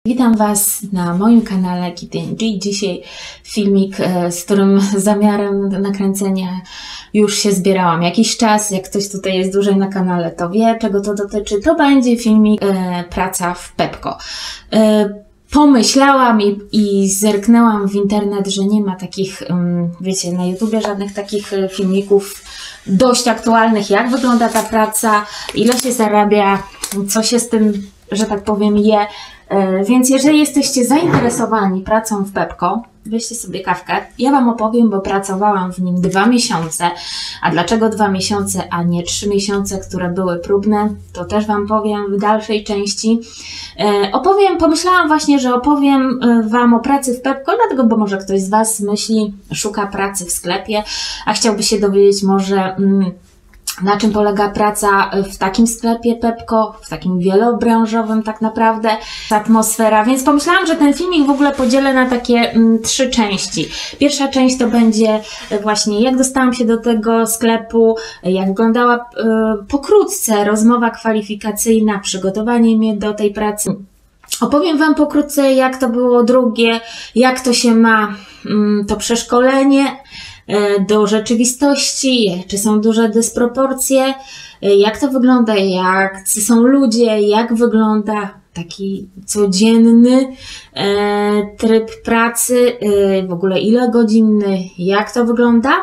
Witam Was na moim kanale KittyNG. Dzisiaj filmik, z którym zamiarem nakręcenia już się zbierałam jakiś czas. Jak ktoś tutaj jest dłużej na kanale, to wie, czego to dotyczy. To będzie filmik praca w Pepco. Pomyślałam i zerknęłam w internet, że nie ma takich, wiecie, na YouTubie żadnych takich filmików dość aktualnych, jak wygląda ta praca, ile się zarabia, co się z tym, że tak powiem, je. Więc jeżeli jesteście zainteresowani pracą w Pepco, weźcie sobie kawkę. Ja Wam opowiem, bo pracowałam w nim 2 miesiące. A dlaczego 2 miesiące, a nie 3 miesiące, które były próbne, to też Wam powiem w dalszej części. Pomyślałam właśnie, że opowiem Wam o pracy w Pepco, dlatego, bo może ktoś z Was myśli, szuka pracy w sklepie, a chciałby się dowiedzieć może, na czym polega praca w takim sklepie Pepco, w takim wielobranżowym tak naprawdę, atmosfera, więc pomyślałam, że ten filmik w ogóle podzielę na takie 3 części. Pierwsza część to będzie właśnie jak dostałam się do tego sklepu, jak wyglądała pokrótce rozmowa kwalifikacyjna, przygotowanie mnie do tej pracy. Opowiem Wam pokrótce, jak to było drugie, jak to się ma to przeszkolenie do rzeczywistości, czy są duże dysproporcje, jak to wygląda, jak są ludzie, jak wygląda taki codzienny tryb pracy, w ogóle ile godzinny, jak to wygląda.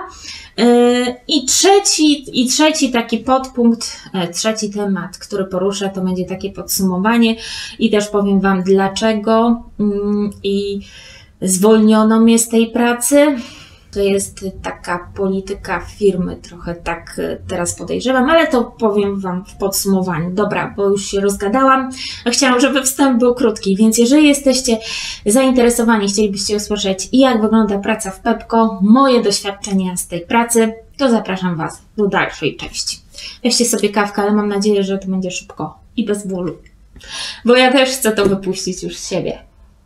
I trzeci taki podpunkt, trzeci temat, który poruszę, to będzie takie podsumowanie i też powiem Wam dlaczego i zwolniono mnie z tej pracy. To jest taka polityka firmy, trochę tak teraz podejrzewam, ale to powiem Wam w podsumowaniu. Dobra, bo już się rozgadałam, a chciałam, żeby wstęp był krótki, więc jeżeli jesteście zainteresowani, chcielibyście usłyszeć, jak wygląda praca w Pepco, moje doświadczenia z tej pracy, to zapraszam Was do dalszej części. Weźcie sobie kawkę, ale mam nadzieję, że to będzie szybko i bez bólu, bo ja też chcę to wypuścić już z siebie.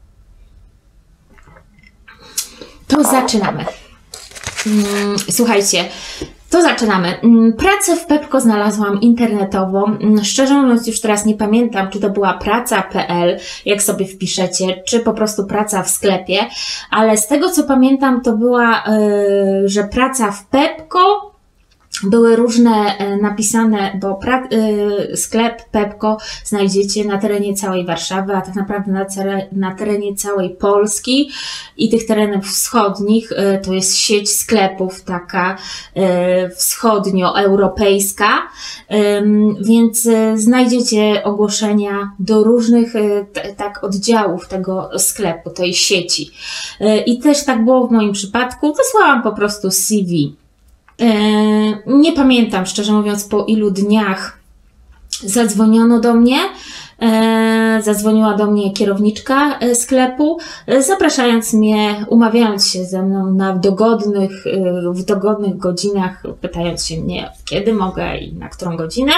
To zaczynamy. Słuchajcie, to zaczynamy. Pracę w Pepco znalazłam internetowo. Szczerze mówiąc, już teraz nie pamiętam, czy to była praca.pl, jak sobie wpiszecie, czy po prostu praca w sklepie, ale z tego co pamiętam, to była, że praca w Pepco. Były różne napisane, bo sklep Pepco znajdziecie na terenie całej Warszawy, a tak naprawdę na terenie całej Polski i tych terenów wschodnich. To jest sieć sklepów taka wschodnioeuropejska, więc znajdziecie ogłoszenia do różnych oddziałów tego sklepu, tej sieci. I też tak było w moim przypadku. Wysłałam po prostu CV. Nie pamiętam, szczerze mówiąc, po ilu dniach zadzwoniono do mnie. Zadzwoniła do mnie kierowniczka sklepu, zapraszając mnie, umawiając się ze mną w dogodnych godzinach, pytając się mnie, kiedy mogę i na którą godzinę,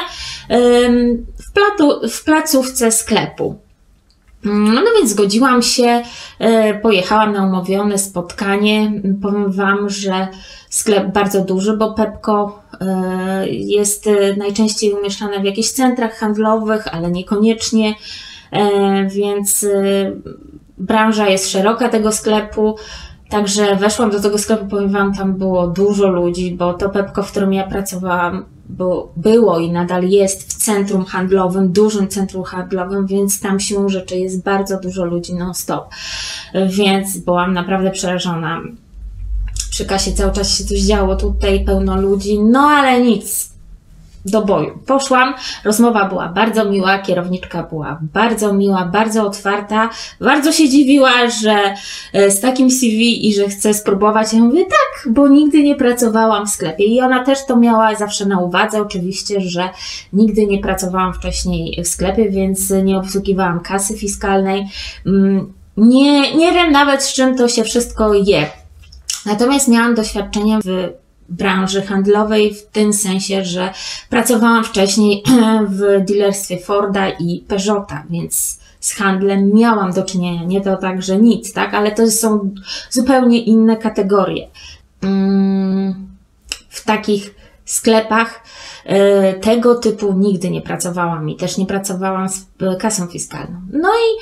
w placówce sklepu. No więc zgodziłam się, pojechałam na umówione spotkanie. Powiem Wam, że sklep bardzo duży, bo Pepco jest najczęściej umieszczane w jakichś centrach handlowych, ale niekoniecznie, więc branża jest szeroka tego sklepu. Także weszłam do tego sklepu, powiem Wam, tam było dużo ludzi, bo to Pepco, w którym ja pracowałam, było i nadal jest w centrum handlowym, dużym centrum handlowym, więc tam siłą rzeczy jest bardzo dużo ludzi non-stop. Więc byłam naprawdę przerażona. Przy kasie cały czas się coś działo, tutaj pełno ludzi, no ale nic. Do boju. Poszłam, rozmowa była bardzo miła, kierowniczka była bardzo miła, bardzo otwarta, bardzo się dziwiła, że z takim CV i że chcę spróbować. Ja mówię tak, bo nigdy nie pracowałam w sklepie i ona też to miała zawsze na uwadze, oczywiście, że nigdy nie pracowałam wcześniej w sklepie, więc nie obsługiwałam kasy fiskalnej. Nie wiem nawet, z czym to się wszystko je. Natomiast miałam doświadczenie w branży handlowej w tym sensie, że pracowałam wcześniej w dealerstwie Forda i Peugeota, więc z handlem miałam do czynienia. Nie to tak, że nic, tak? Ale to są zupełnie inne kategorie. W takich sklepach tego typu nigdy nie pracowałam i też nie pracowałam z kasą fiskalną. No i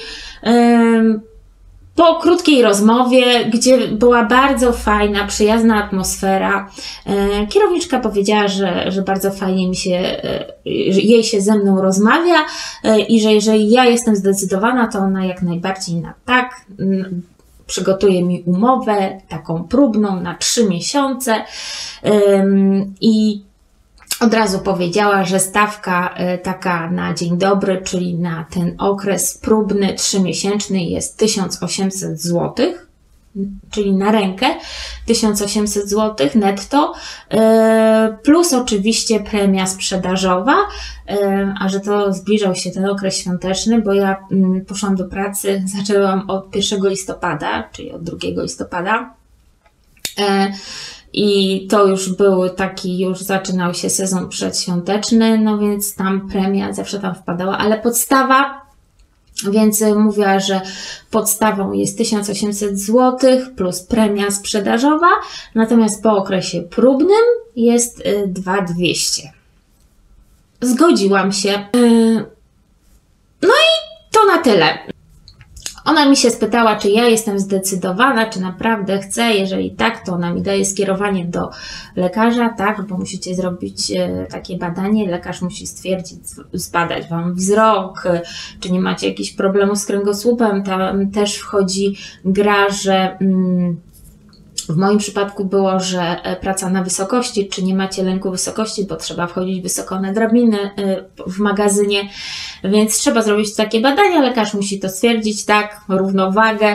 po krótkiej rozmowie, gdzie była bardzo fajna, przyjazna atmosfera, kierowniczka powiedziała, że bardzo fajnie jej się ze mną rozmawia i że jeżeli ja jestem zdecydowana, to ona jak najbardziej na tak. Przygotuje mi umowę taką próbną na 3 miesiące i od razu powiedziała, że stawka taka na dzień dobry, czyli na ten okres próbny 3-miesięczny jest 1800 zł, czyli na rękę 1800 zł netto, plus oczywiście premia sprzedażowa, a że to zbliżał się ten okres świąteczny, bo ja poszłam do pracy, zaczęłam od 1 listopada, czyli od 2 listopada. I to już był już zaczynał się sezon przedświąteczny, no więc tam premia zawsze tam wpadała, ale podstawa, więc mówiła, że podstawą jest 1800 zł plus premia sprzedażowa, natomiast po okresie próbnym jest 2200. Zgodziłam się. No i to na tyle. Ona mi się spytała, czy ja jestem zdecydowana, czy naprawdę chcę. Jeżeli tak, to ona mi daje skierowanie do lekarza, tak, bo musicie zrobić takie badanie. Lekarz musi stwierdzić, zbadać Wam wzrok, czy nie macie jakichś problemów z kręgosłupem. Tam też wchodzi gra, że w moim przypadku było, że praca na wysokości, czy nie macie lęku wysokości, bo trzeba wchodzić wysoko na drabiny w magazynie, więc trzeba zrobić takie badania, lekarz musi to stwierdzić, tak, równowagę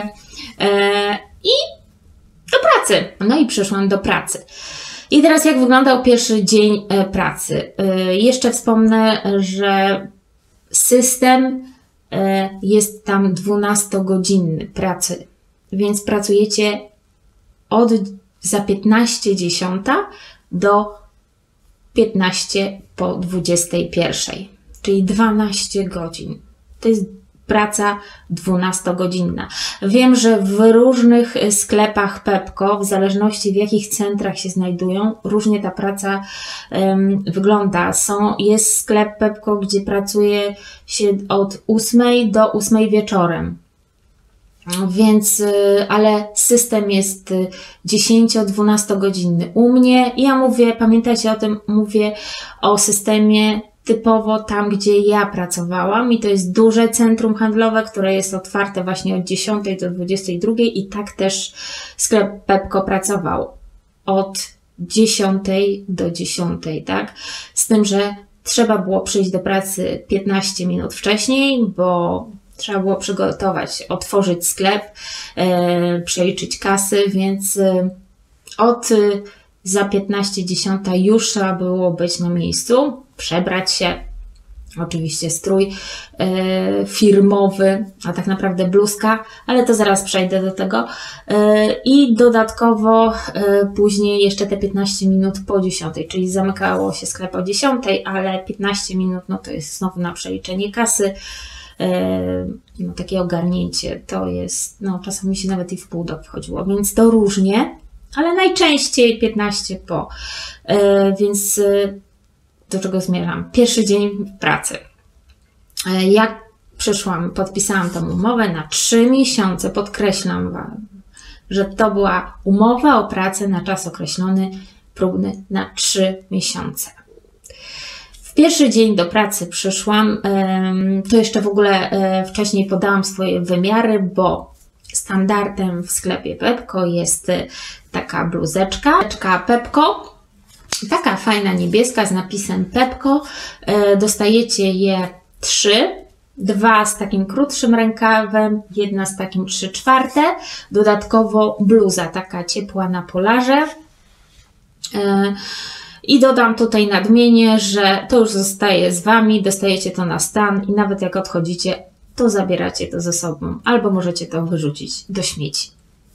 i do pracy. No i przyszłam do pracy. I teraz jak wyglądał pierwszy dzień pracy? Jeszcze wspomnę, że system jest tam 12-godzinny pracy, więc pracujecie za 15:10 do 15 po 21, czyli 12 godzin. To jest praca 12-godzinna. Wiem, że w różnych sklepach Pepco, w zależności w jakich centrach się znajdują, różnie ta praca wygląda. Jest sklep Pepco, gdzie pracuje się od 8 do 8 wieczorem. Więc, ale system jest 10-12 godzinny. U mnie, ja mówię, pamiętajcie o tym, mówię o systemie typowo tam, gdzie ja pracowałam i to jest duże centrum handlowe, które jest otwarte właśnie od 10 do 22 i tak też sklep Pepco pracował od 10 do 10, tak? Z tym, że trzeba było przyjść do pracy 15 minut wcześniej, bo trzeba było przygotować, otworzyć sklep, przeliczyć kasy, więc za 15:10 już trzeba było być na miejscu, przebrać się, oczywiście strój firmowy, a tak naprawdę bluzka, ale to zaraz przejdę do tego. I dodatkowo później jeszcze te 15 minut po 10, czyli zamykało się sklep o 10, ale 15 minut no to jest znowu na przeliczenie kasy. No, takie ogarnięcie to jest, no czasami się nawet i w pół do wchodziło, więc to różnie, ale najczęściej 15 po. Więc do czego zmierzam? Pierwszy dzień pracy. Jak przyszłam, podpisałam tą umowę na 3 miesiące, podkreślam Wam, że to była umowa o pracę na czas określony, próbny na 3 miesiące. Pierwszy dzień do pracy przyszłam, to jeszcze w ogóle wcześniej podałam swoje wymiary, bo standardem w sklepie Pepco jest taka bluzeczka Pepco, taka fajna niebieska z napisem Pepco. Dostajecie je 3, 2 z takim krótszym rękawem, 1 z takim 3/4, dodatkowo bluza taka ciepła na polarze. I dodam tutaj nadmienię, że to już zostaje z Wami, dostajecie to na stan i nawet jak odchodzicie, to zabieracie to ze sobą albo możecie to wyrzucić do śmieci.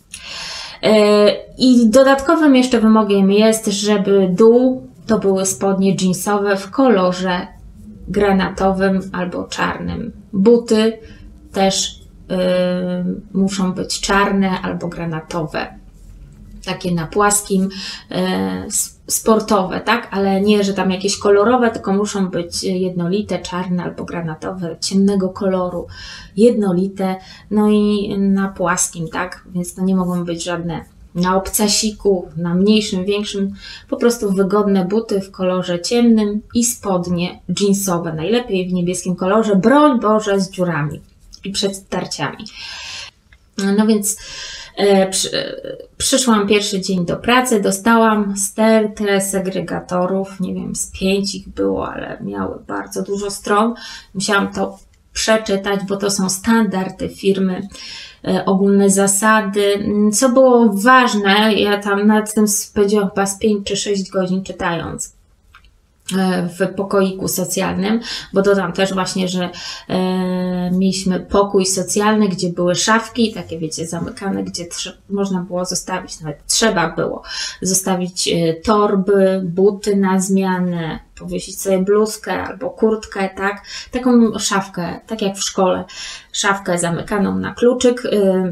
I dodatkowym jeszcze wymogiem jest, żeby dół to były spodnie jeansowe w kolorze granatowym albo czarnym. Buty też muszą być czarne albo granatowe. Takie na płaskim, z sportowe, tak? Ale nie, że tam jakieś kolorowe, tylko muszą być jednolite, czarne albo granatowe, ciemnego koloru, jednolite, no i na płaskim, tak? Więc to nie mogą być żadne na obcasiku, na mniejszym, większym, po prostu wygodne buty w kolorze ciemnym i spodnie jeansowe, najlepiej w niebieskim kolorze, broń Boże, z dziurami i przed tarciami. No więc przyszłam pierwszy dzień do pracy, dostałam stertę segregatorów, nie wiem, z 5 ich było, ale miały bardzo dużo stron. Musiałam to przeczytać, bo to są standardy firmy, ogólne zasady. Co było ważne, ja tam nad tym spędziłam chyba z 5 czy 6 godzin czytając w pokoiku socjalnym, bo dodam też właśnie, że mieliśmy pokój socjalny, gdzie były szafki, takie wiecie, zamykane, gdzie można było zostawić, nawet trzeba było zostawić torby, buty na zmianę, powiesić sobie bluzkę albo kurtkę, tak? Taką szafkę, tak jak w szkole, szafkę zamykaną na kluczyk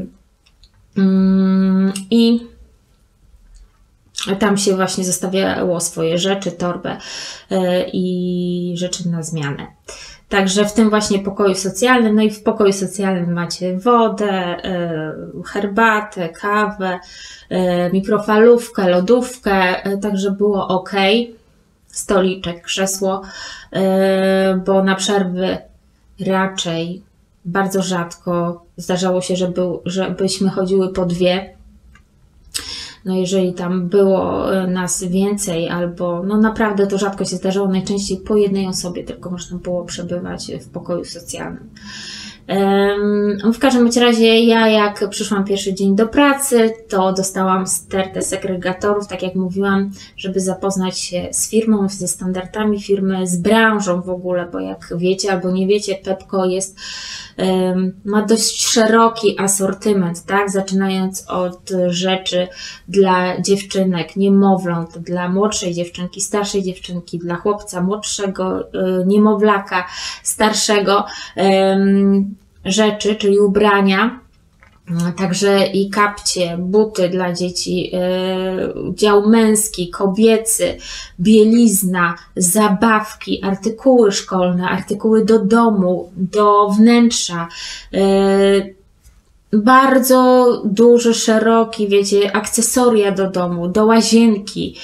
i tam się właśnie zostawiało swoje rzeczy, torbę i rzeczy na zmianę. Także w tym właśnie pokoju socjalnym, no i w pokoju socjalnym macie wodę, herbatę, kawę, mikrofalówkę, lodówkę, także było ok. Stoliczek, krzesło, bo na przerwy raczej bardzo rzadko zdarzało się, żebyśmy chodziły po 2. No jeżeli tam było nas więcej albo, no naprawdę to rzadko się zdarzało, najczęściej po jednej osobie tylko można było przebywać w pokoju socjalnym. W każdym razie ja jak przyszłam pierwszy dzień do pracy, to dostałam stertę segregatorów, tak jak mówiłam, żeby zapoznać się z firmą, ze standardami firmy, z branżą w ogóle, bo jak wiecie albo nie wiecie, Pepco ma dość szeroki asortyment, tak? Zaczynając od rzeczy dla dziewczynek, niemowląt, dla młodszej dziewczynki, starszej dziewczynki, dla chłopca młodszego, niemowlaka, starszego, rzeczy, czyli ubrania, także i kapcie, buty dla dzieci, dział męski, kobiecy, bielizna, zabawki, artykuły szkolne, artykuły do domu, do wnętrza, bardzo duży, szeroki, wiecie, akcesoria do domu, do łazienki,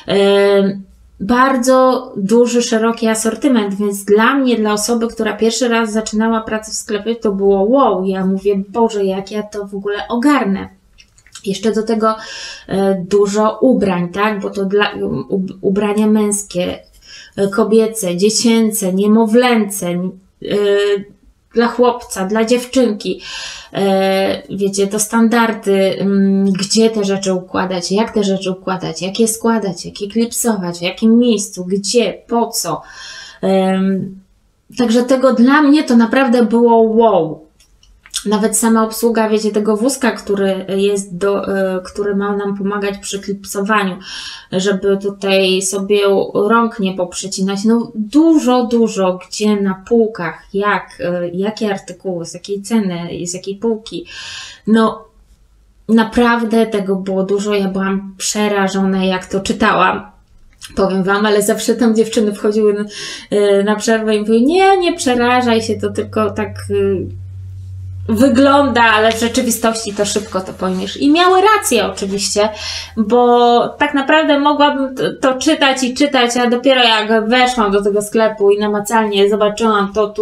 bardzo duży, szeroki asortyment, więc dla mnie, dla osoby, która pierwszy raz zaczynała pracę w sklepie, to było wow, ja mówię, Boże, jak ja to w ogóle ogarnę. Jeszcze do tego dużo ubrań, tak, bo to dla ubrania męskie, kobiece, dziecięce, niemowlęce, dla chłopca, dla dziewczynki. Wiecie, to standardy, gdzie te rzeczy układać, jak te rzeczy układać, jak je składać, jak je klipsować, w jakim miejscu, gdzie, po co. Także tego dla mnie to naprawdę było wow. Nawet sama obsługa, wiecie, tego wózka, który jest który ma nam pomagać przy klipsowaniu, żeby tutaj sobie rąk nie poprzecinać. No dużo, gdzie na półkach, jakie artykuły, z jakiej ceny, z jakiej półki. No naprawdę tego było dużo. Ja byłam przerażona, jak to czytałam. Powiem Wam, ale zawsze tam dziewczyny wchodziły na przerwę i mówiły, nie przerażaj się, to tylko tak wygląda, ale w rzeczywistości to szybko to pojmiesz. I miały rację oczywiście, bo tak naprawdę mogłabym to czytać i czytać, a dopiero jak weszłam do tego sklepu i namacalnie zobaczyłam to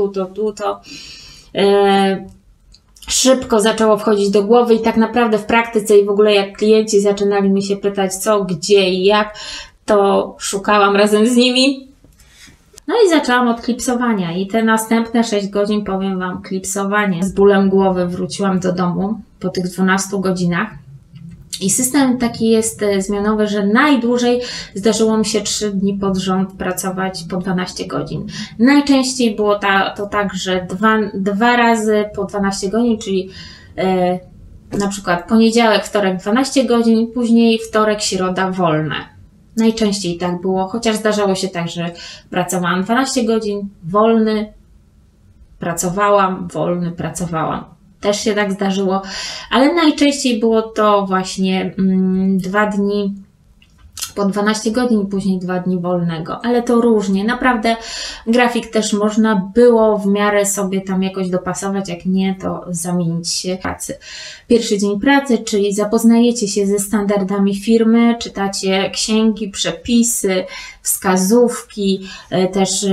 szybko zaczęło wchodzić do głowy i tak naprawdę w praktyce i w ogóle jak klienci zaczynali mi się pytać co, gdzie i jak, to szukałam razem z nimi. No i zaczęłam od klipsowania i te następne 6 godzin, powiem Wam, klipsowanie. Z bólem głowy wróciłam do domu po tych 12 godzinach. I system taki jest zmianowy, że najdłużej zdarzyło mi się 3 dni pod rząd pracować po 12 godzin. Najczęściej było to tak, że dwa razy po 12 godzin, czyli na przykład poniedziałek, wtorek 12 godzin, później wtorek, środa wolne. Najczęściej tak było, chociaż zdarzało się tak, że pracowałam 12 godzin, wolny, pracowałam, wolny, pracowałam. Też się tak zdarzyło, ale najczęściej było to właśnie 2 dni po 12 godzin, później 2 dni wolnego, ale to różnie. Naprawdę grafik też można było w miarę sobie tam jakoś dopasować, jak nie, to zamienić się pracy. Pierwszy dzień pracy, czyli zapoznajecie się ze standardami firmy, czytacie księgi, przepisy, wskazówki, też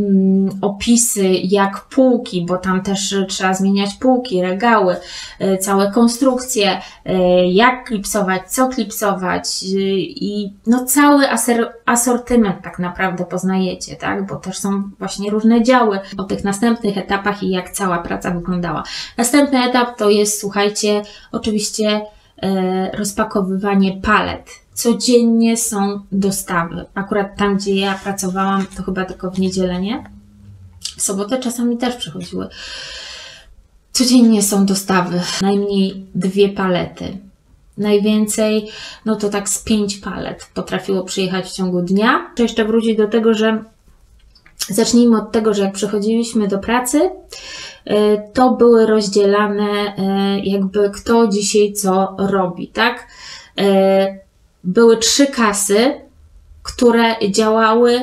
opisy jak półki, bo tam też trzeba zmieniać półki, regały, całe konstrukcje, jak klipsować, co klipsować i no cały asortyment tak naprawdę poznajecie, tak? Bo też są właśnie różne działy o tych następnych etapach i jak cała praca wyglądała. Następny etap to jest, słuchajcie, oczywiście rozpakowywanie palet. Codziennie są dostawy. Akurat tam, gdzie ja pracowałam, to chyba tylko w niedzielę, nie? W sobotę czasami też przychodziły. Codziennie są dostawy. Najmniej 2 palety. Najwięcej, no to tak z 5 palet potrafiło przyjechać w ciągu dnia. Chcę jeszcze wrócić do tego, że zacznijmy od tego, że jak przychodziliśmy do pracy, to były rozdzielane jakby kto dzisiaj co robi, tak? Były 3 kasy, które działały,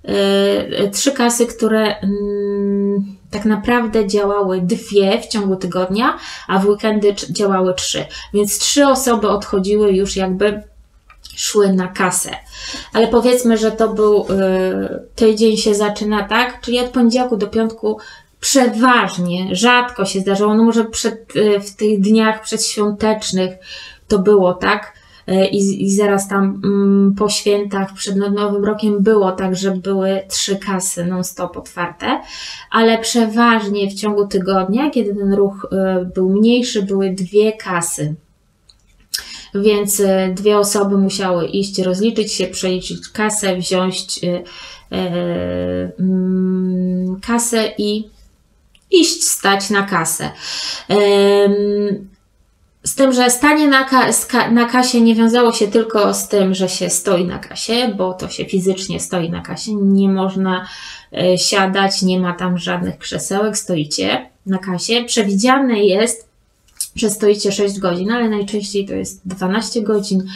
3 kasy, które tak naprawdę działały 2 w ciągu tygodnia, a w weekendy działały 3. Więc 3 osoby odchodziły już jakby szły na kasę. Ale powiedzmy, że to był tydzień się zaczyna, tak? Czyli od poniedziałku do piątku przeważnie, rzadko się zdarzało, no może w tych dniach przedświątecznych to było, tak? I zaraz tam po świętach przed Nowym Rokiem było tak, że były 3 kasy non-stop otwarte, ale przeważnie w ciągu tygodnia, kiedy ten ruch był mniejszy, były 2 kasy. Więc 2 osoby musiały iść, rozliczyć się, przeliczyć kasę, wziąć kasę i iść stać na kasę. Z tym, że stanie na kasie nie wiązało się tylko z tym, że się stoi na kasie, bo to się fizycznie stoi na kasie, nie można siadać, nie ma tam żadnych krzesełek, stoicie na kasie. Przewidziane jest, że stoicie 6 godzin, ale najczęściej to jest 12 godzin.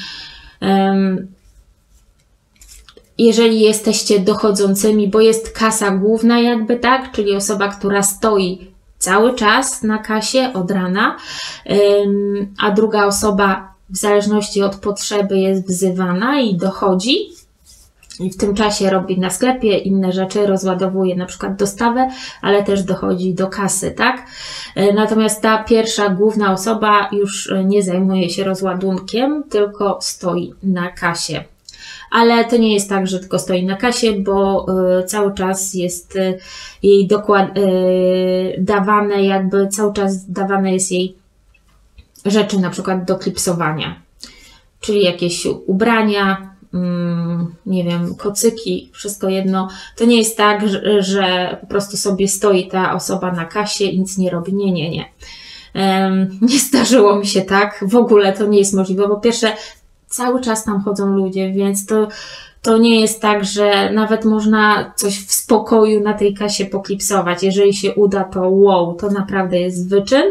Jeżeli jesteście dochodzącymi, bo jest kasa główna jakby, tak, czyli osoba, która stoi cały czas na kasie od rana, a druga osoba w zależności od potrzeby jest wzywana i dochodzi i w tym czasie robi na sklepie inne rzeczy, rozładowuje na przykład dostawę, ale też dochodzi do kasy, tak? Natomiast ta pierwsza główna osoba już nie zajmuje się rozładunkiem, tylko stoi na kasie. Ale to nie jest tak, że tylko stoi na kasie, bo cały czas jest jej dawane, jakby cały czas dawane jest jej rzeczy na przykład do klipsowania. Czyli jakieś ubrania, nie wiem, kocyki, wszystko jedno. To nie jest tak, że po prostu sobie stoi ta osoba na kasie i nic nie robi. Nie, nie, nie. Nie zdarzyło mi się tak. W ogóle to nie jest możliwe. Po pierwsze, cały czas tam chodzą ludzie, więc to nie jest tak, że nawet można coś w spokoju na tej kasie poklipsować. Jeżeli się uda, to wow, to naprawdę jest wyczyn.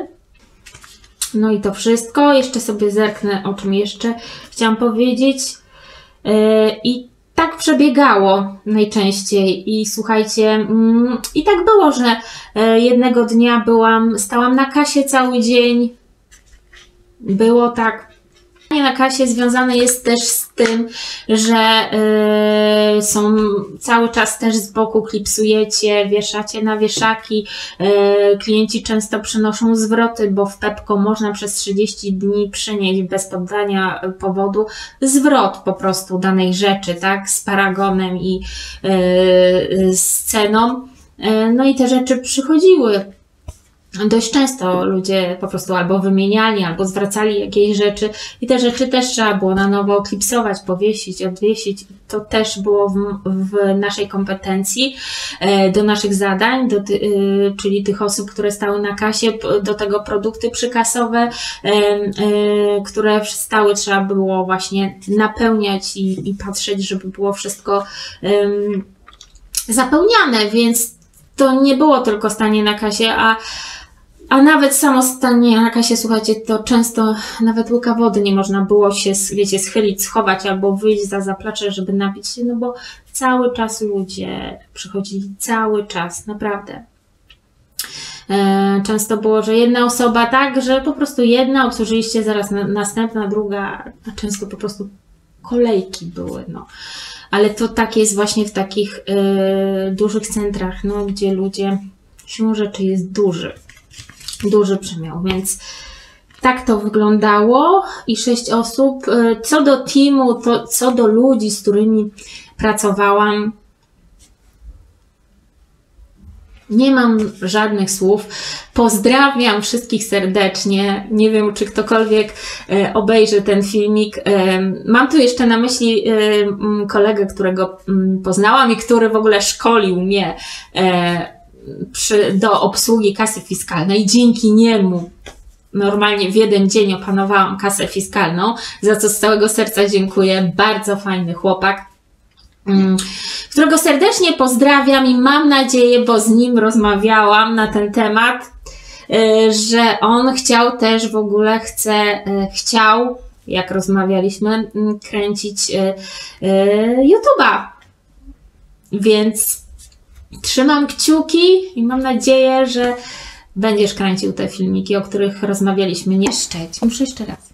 No i to wszystko. Jeszcze sobie zerknę, o czym jeszcze chciałam powiedzieć. I tak przebiegało najczęściej. I słuchajcie, i tak było, że jednego dnia stałam na kasie cały dzień. Było tak. Na kasie związane jest też z tym, że są cały czas też z boku klipsujecie, wieszacie na wieszaki. Klienci często przynoszą zwroty, bo w Pepco można przez 30 dni przynieść bez poddania powodu zwrot po prostu danej rzeczy, tak, z paragonem i z ceną. No i te rzeczy przychodziły. Dość często ludzie po prostu albo wymieniali, albo zwracali jakieś rzeczy i te rzeczy też trzeba było na nowo klipsować, powiesić, odwiesić. To też było w naszej kompetencji, do naszych zadań, czyli tych osób, które stały na kasie, do tego produkty przykasowe, które stały, trzeba było właśnie napełniać i patrzeć, żeby było wszystko zapełniane, więc to nie było tylko stanie na kasie, a A nawet samo stanie na kasie, słuchajcie, to często nawet łyka wody nie można było się, wiecie, schylić, schować albo wyjść za zaplecze, żeby napić się, no bo cały czas ludzie przychodzili, cały czas, naprawdę. Często było, że jedna osoba tak, że po prostu jedna, obsłużyliście zaraz następna, druga, a często po prostu kolejki były, no. Ale to tak jest właśnie w takich dużych centrach, no, gdzie ludzie, siłą rzeczy jest duży przemiał, więc tak to wyglądało i 6 osób. Co do teamu, to co do ludzi, z którymi pracowałam, nie mam żadnych słów. Pozdrawiam wszystkich serdecznie. Nie wiem, czy ktokolwiek obejrzy ten filmik. Mam tu jeszcze na myśli kolegę, którego poznałam i który w ogóle szkolił mnie do obsługi kasy fiskalnej. Dzięki niemu normalnie w jeden dzień opanowałam kasę fiskalną, za co z całego serca dziękuję. Bardzo fajny chłopak, którego serdecznie pozdrawiam i mam nadzieję, bo z nim rozmawiałam na ten temat, że on chciał też w ogóle, chciał, jak rozmawialiśmy, kręcić YouTube'a. Więc trzymam kciuki i mam nadzieję, że będziesz kręcił te filmiki, o których rozmawialiśmy. Nie szczeć, muszę jeszcze raz.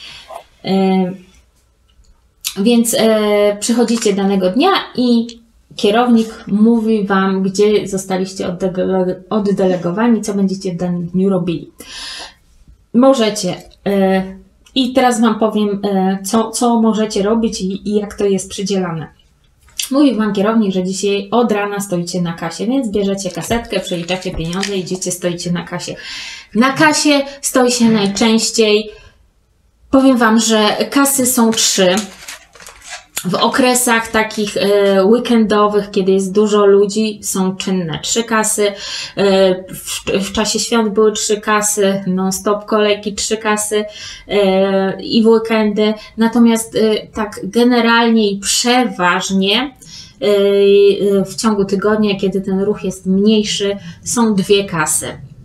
Więc przychodzicie danego dnia i kierownik mówi Wam, gdzie zostaliście oddelegowani, co będziecie w danym dniu robili. Możecie. I teraz Wam powiem, co możecie robić i jak to jest przydzielane. Mówi Wam kierownik, że dzisiaj od rana stoicie na kasie, więc bierzecie kasetkę, przeliczacie pieniądze, idziecie, stoicie na kasie. Na kasie stoi się najczęściej, powiem Wam, że kasy są 3. W okresach takich weekendowych, kiedy jest dużo ludzi, są czynne 3 kasy. W czasie świąt były 3 kasy, non-stop kolejki 3 kasy i w weekendy. Natomiast tak generalnie i przeważnie w ciągu tygodnia, kiedy ten ruch jest mniejszy, są 2 kasy.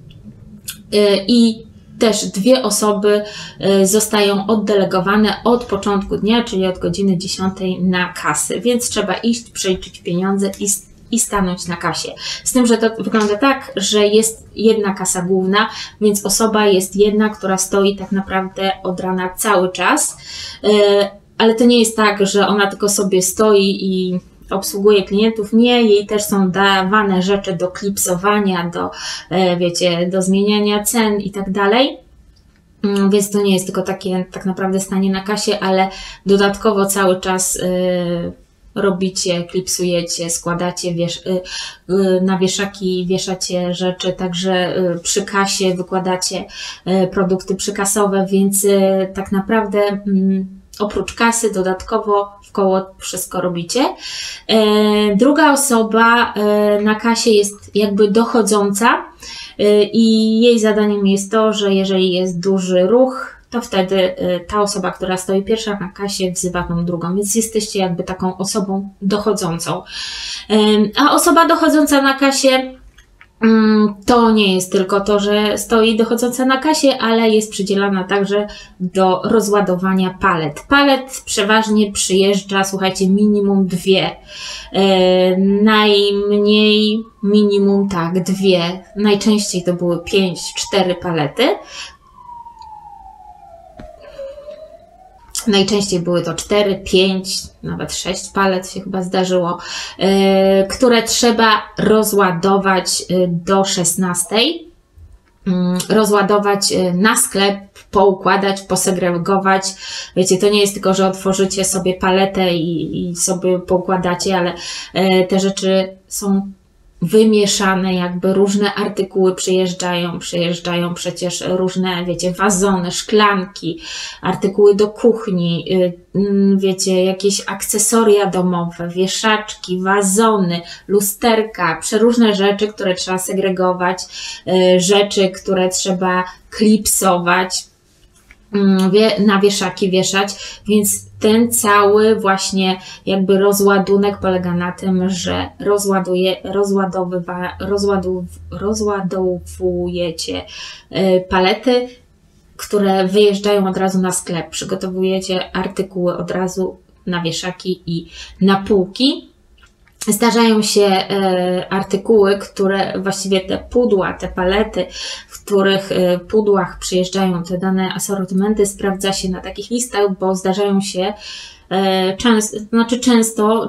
I też 2 osoby zostają oddelegowane od początku dnia, czyli od godziny 10 na kasy, więc trzeba iść, przeliczyć pieniądze i stanąć na kasie. Z tym, że to wygląda tak, że jest jedna kasa główna, więc osoba jest jedna, która stoi tak naprawdę od rana cały czas, ale to nie jest tak, że ona tylko sobie stoi i obsługuje klientów. Nie, jej też są dawane rzeczy do klipsowania, wiecie, do zmieniania cen i tak dalej. Więc to nie jest tylko takie tak naprawdę stanie na kasie, ale dodatkowo cały czas robicie, klipsujecie, składacie na wieszaki, wieszacie rzeczy, także przy kasie wykładacie produkty przykasowe, więc tak naprawdę oprócz kasy dodatkowo w koło wszystko robicie. Druga osoba na kasie jest jakby dochodząca i jej zadaniem jest to, że jeżeli jest duży ruch, to wtedy ta osoba, która stoi pierwsza na kasie, wzywa tą drugą, więc jesteście jakby taką osobą dochodzącą. A osoba dochodząca na kasie to nie jest tylko to, że stoi dochodząca na kasie, ale jest przydzielana także do rozładowania palet. Palet przeważnie przyjeżdża, słuchajcie, minimum 2. Najmniej minimum tak 2. Najczęściej to były 5-4 palety. Najczęściej były to 4, 5, nawet 6 palet się chyba zdarzyło, które trzeba rozładować do 16. Rozładować na sklep, poukładać, posegregować. Wiecie, to nie jest tylko, że otworzycie sobie paletę i sobie poukładacie, ale te rzeczy są wymieszane, jakby różne artykuły przyjeżdżają przecież różne, wiecie, wazony, szklanki, artykuły do kuchni, wiecie, jakieś akcesoria domowe, wieszaczki, wazony, lusterka, przeróżne rzeczy, które trzeba segregować, rzeczy, które trzeba klipsować. na wieszaki wieszać, więc ten cały właśnie jakby rozładunek polega na tym, że rozładowujecie palety, które wyjeżdżają od razu na sklep. Przygotowujecie artykuły od razu na wieszaki i na półki. Zdarzają się artykuły, które właściwie te pudła, te palety, w których pudłach przyjeżdżają te dane asortymenty, sprawdza się na takich listach, bo zdarzają się często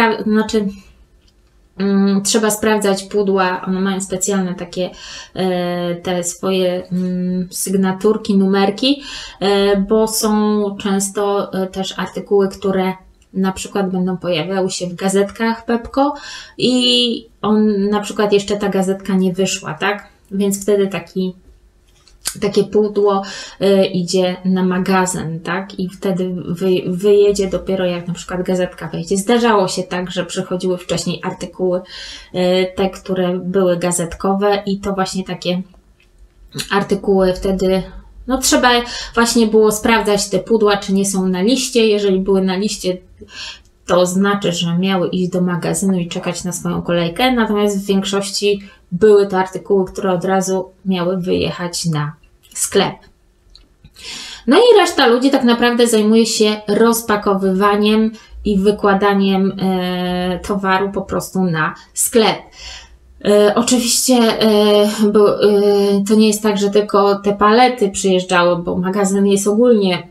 trzeba sprawdzać pudła, one mają specjalne takie te swoje sygnaturki, numerki, bo są często też artykuły, które na przykład będą pojawiały się w gazetkach Pepco i na przykład jeszcze ta gazetka nie wyszła, tak? Więc wtedy takie pudło idzie na magazyn, tak? I wtedy wyjedzie dopiero jak na przykład gazetka wejdzie. Zdarzało się tak, że przychodziły wcześniej artykuły, te, które były gazetkowe i to właśnie takie artykuły wtedy trzeba właśnie było sprawdzać te pudła, czy nie są na liście. Jeżeli były na liście, to znaczy, że miały iść do magazynu i czekać na swoją kolejkę. Natomiast w większości były to artykuły, które od razu miały wyjechać na sklep. No i reszta ludzi tak naprawdę zajmuje się rozpakowywaniem i wykładaniem towaru po prostu na sklep. Oczywiście to nie jest tak, że tylko te palety przyjeżdżały, bo magazyn jest ogólnie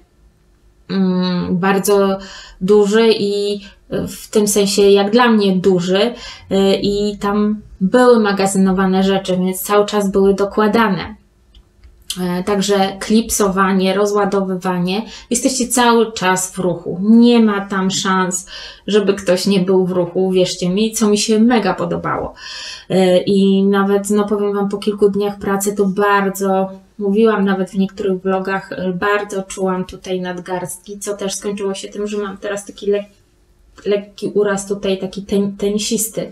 bardzo duży i w tym sensie jak dla mnie duży i tam były magazynowane rzeczy, więc cały czas były dokładane. Także klipsowanie, rozładowywanie, jesteście cały czas w ruchu. Nie ma tam szans, żeby ktoś nie był w ruchu, wierzcie mi, co mi się mega podobało. I nawet, powiem Wam, po kilku dniach pracy to bardzo, mówiłam nawet w niektórych vlogach, bardzo czułam tutaj nadgarstki, co też skończyło się tym, że mam teraz taki lekki uraz tutaj, taki tenisisty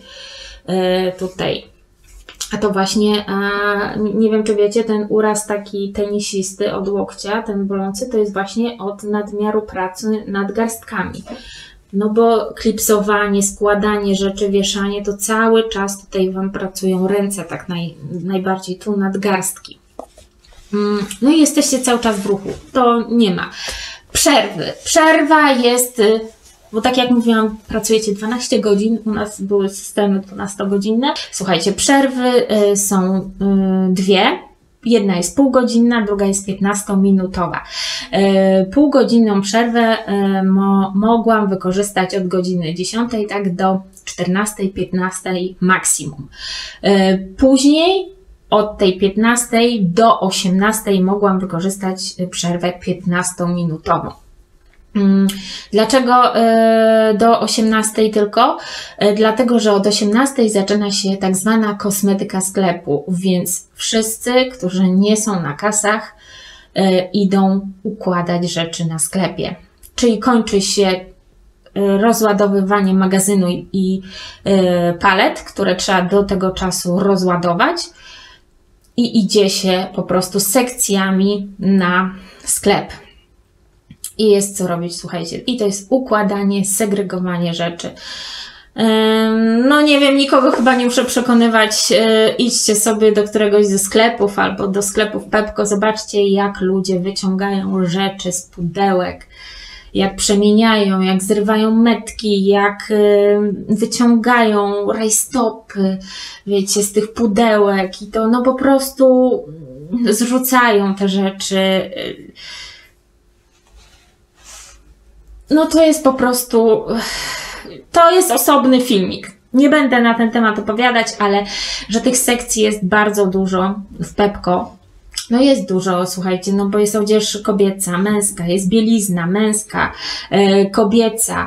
tutaj. A to właśnie, nie wiem czy wiecie, ten uraz taki tenisisty od łokcia, ten bolący, to jest właśnie od nadmiaru pracy nad garstkami. No bo klipsowanie, składanie rzeczy, wieszanie, to cały czas tutaj Wam pracują ręce, tak najbardziej tu nadgarstki. No i jesteście cały czas w ruchu, to nie ma przerwy. Przerwa jest... Bo tak jak mówiłam, pracujecie 12 godzin, u nas były systemy 12-godzinne. Słuchajcie, przerwy są dwie. Jedna jest półgodzinna, druga jest 15-minutowa. Półgodzinną przerwę mogłam wykorzystać od godziny 10 tak do 14, 15 maksimum. Później od tej 15 do 18 mogłam wykorzystać przerwę 15-minutową. Dlaczego do 18 tylko? Dlatego, że od 18 zaczyna się tak zwana kosmetyka sklepu, więc wszyscy, którzy nie są na kasach, idą układać rzeczy na sklepie. Czyli kończy się rozładowywanie magazynu i palet, które trzeba do tego czasu rozładować i idzie się po prostu sekcjami na sklep. I jest co robić, słuchajcie. I to jest układanie, segregowanie rzeczy. No nie wiem, nikogo chyba nie muszę przekonywać. Idźcie sobie do któregoś ze sklepów albo do sklepów Pepco. Zobaczcie, jak ludzie wyciągają rzeczy z pudełek. Jak przemieniają, jak zrywają metki, jak wyciągają rajstopy, wiecie, z tych pudełek. I to po prostu zrzucają te rzeczy. No to jest po prostu, to jest osobny filmik. Nie będę na ten temat opowiadać, ale że tych sekcji jest bardzo dużo w Pepco. No jest dużo, słuchajcie, bo jest odzież kobieca, męska, jest bielizna męska, kobieca,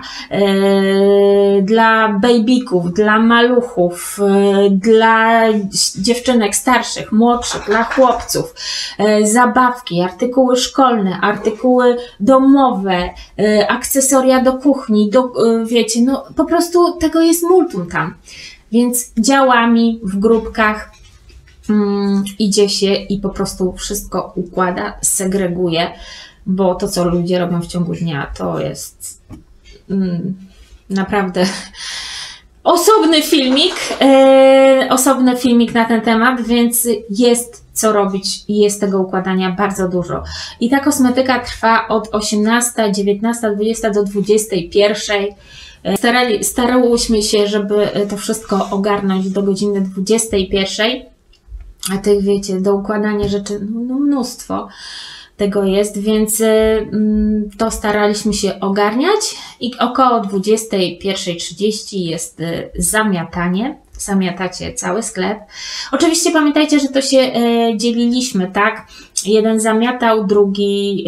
dla babyków, dla maluchów, dla dziewczynek starszych, młodszych, dla chłopców, zabawki, artykuły szkolne, artykuły domowe, akcesoria do kuchni, wiecie, po prostu tego jest multum tam. Więc działami w grupkach idzie się i po prostu wszystko układa, segreguje, bo to, co ludzie robią w ciągu dnia, to jest naprawdę osobny filmik na ten temat, więc jest co robić i jest tego układania bardzo dużo. I ta kosmetyka trwa od 18, 19, 20 do 21. Starałyśmy się, żeby to wszystko ogarnąć do godziny 21. A tych, wiecie, do układania rzeczy no mnóstwo tego jest, więc to staraliśmy się ogarniać i około 21:30 jest zamiatanie. Zamiatacie cały sklep. Oczywiście pamiętajcie, że to się dzieliliśmy, tak? Jeden zamiatał, drugi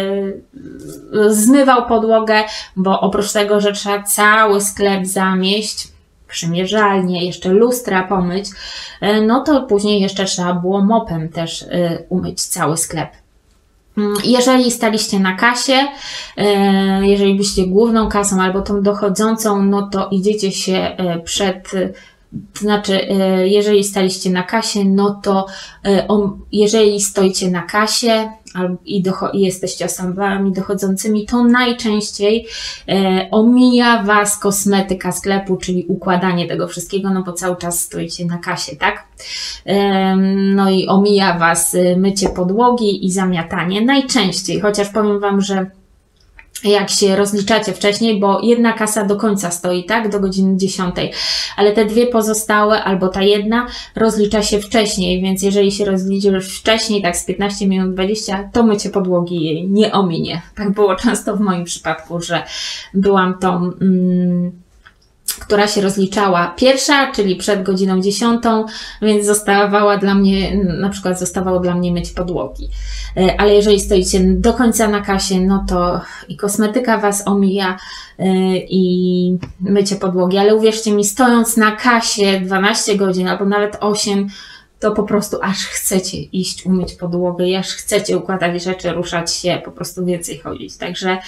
zmywał podłogę, bo oprócz tego, że trzeba cały sklep zamieść, przymierzalnie, jeszcze lustra pomyć, no to później jeszcze trzeba było mopem też umyć cały sklep. Jeżeli staliście na kasie, jeżeli byście główną kasą albo tą dochodzącą, no to idziecie się to znaczy, jeżeli staliście na kasie, no to jeżeli stoicie na kasie i jesteście osobami dochodzącymi, to najczęściej omija Was kosmetyka sklepu, czyli układanie tego wszystkiego, no bo cały czas stoicie na kasie, tak? No i omija Was mycie podłogi i zamiatanie najczęściej, chociaż powiem Wam, że jak się rozliczacie wcześniej, bo jedna kasa do końca stoi, tak? Do godziny 10, ale te dwie pozostałe, albo ta jedna, rozlicza się wcześniej, więc jeżeli się rozliczysz wcześniej, tak z 15 minut 20, to mycie podłogi jej nie ominie. Tak było często w moim przypadku, że byłam tą, która się rozliczała pierwsza, czyli przed godziną 10, więc zostawało dla mnie myć podłogi. Ale jeżeli stoicie do końca na kasie, no to i kosmetyka Was omija i mycie podłogi. Ale uwierzcie mi, stojąc na kasie 12 godzin albo nawet 8, to po prostu aż chcecie iść umyć podłogę i aż chcecie układać rzeczy, ruszać się, po prostu więcej chodzić. Także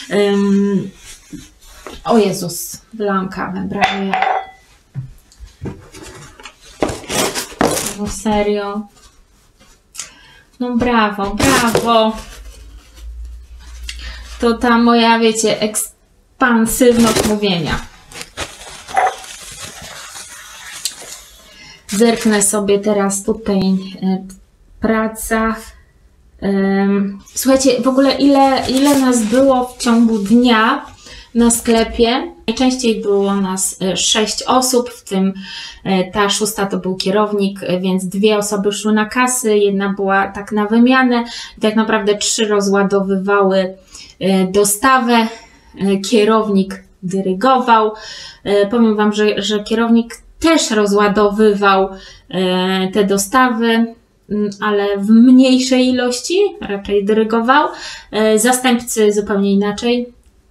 o Jezus, wylałam kawę, brawo. No serio. No brawo, brawo. To ta moja, wiecie, ekspansywność mówienia. Zerknę sobie teraz tutaj praca. Słuchajcie, w ogóle ile nas było w ciągu dnia na sklepie? Najczęściej było nas 6 osób, w tym ta 6 to był kierownik, więc 2 osoby szły na kasy, jedna była tak na wymianę i tak naprawdę 3 rozładowywały dostawę, kierownik dyrygował. Powiem Wam, że kierownik też rozładowywał te dostawy, ale w mniejszej ilości, raczej dyrygował. Zastępcy zupełnie inaczej,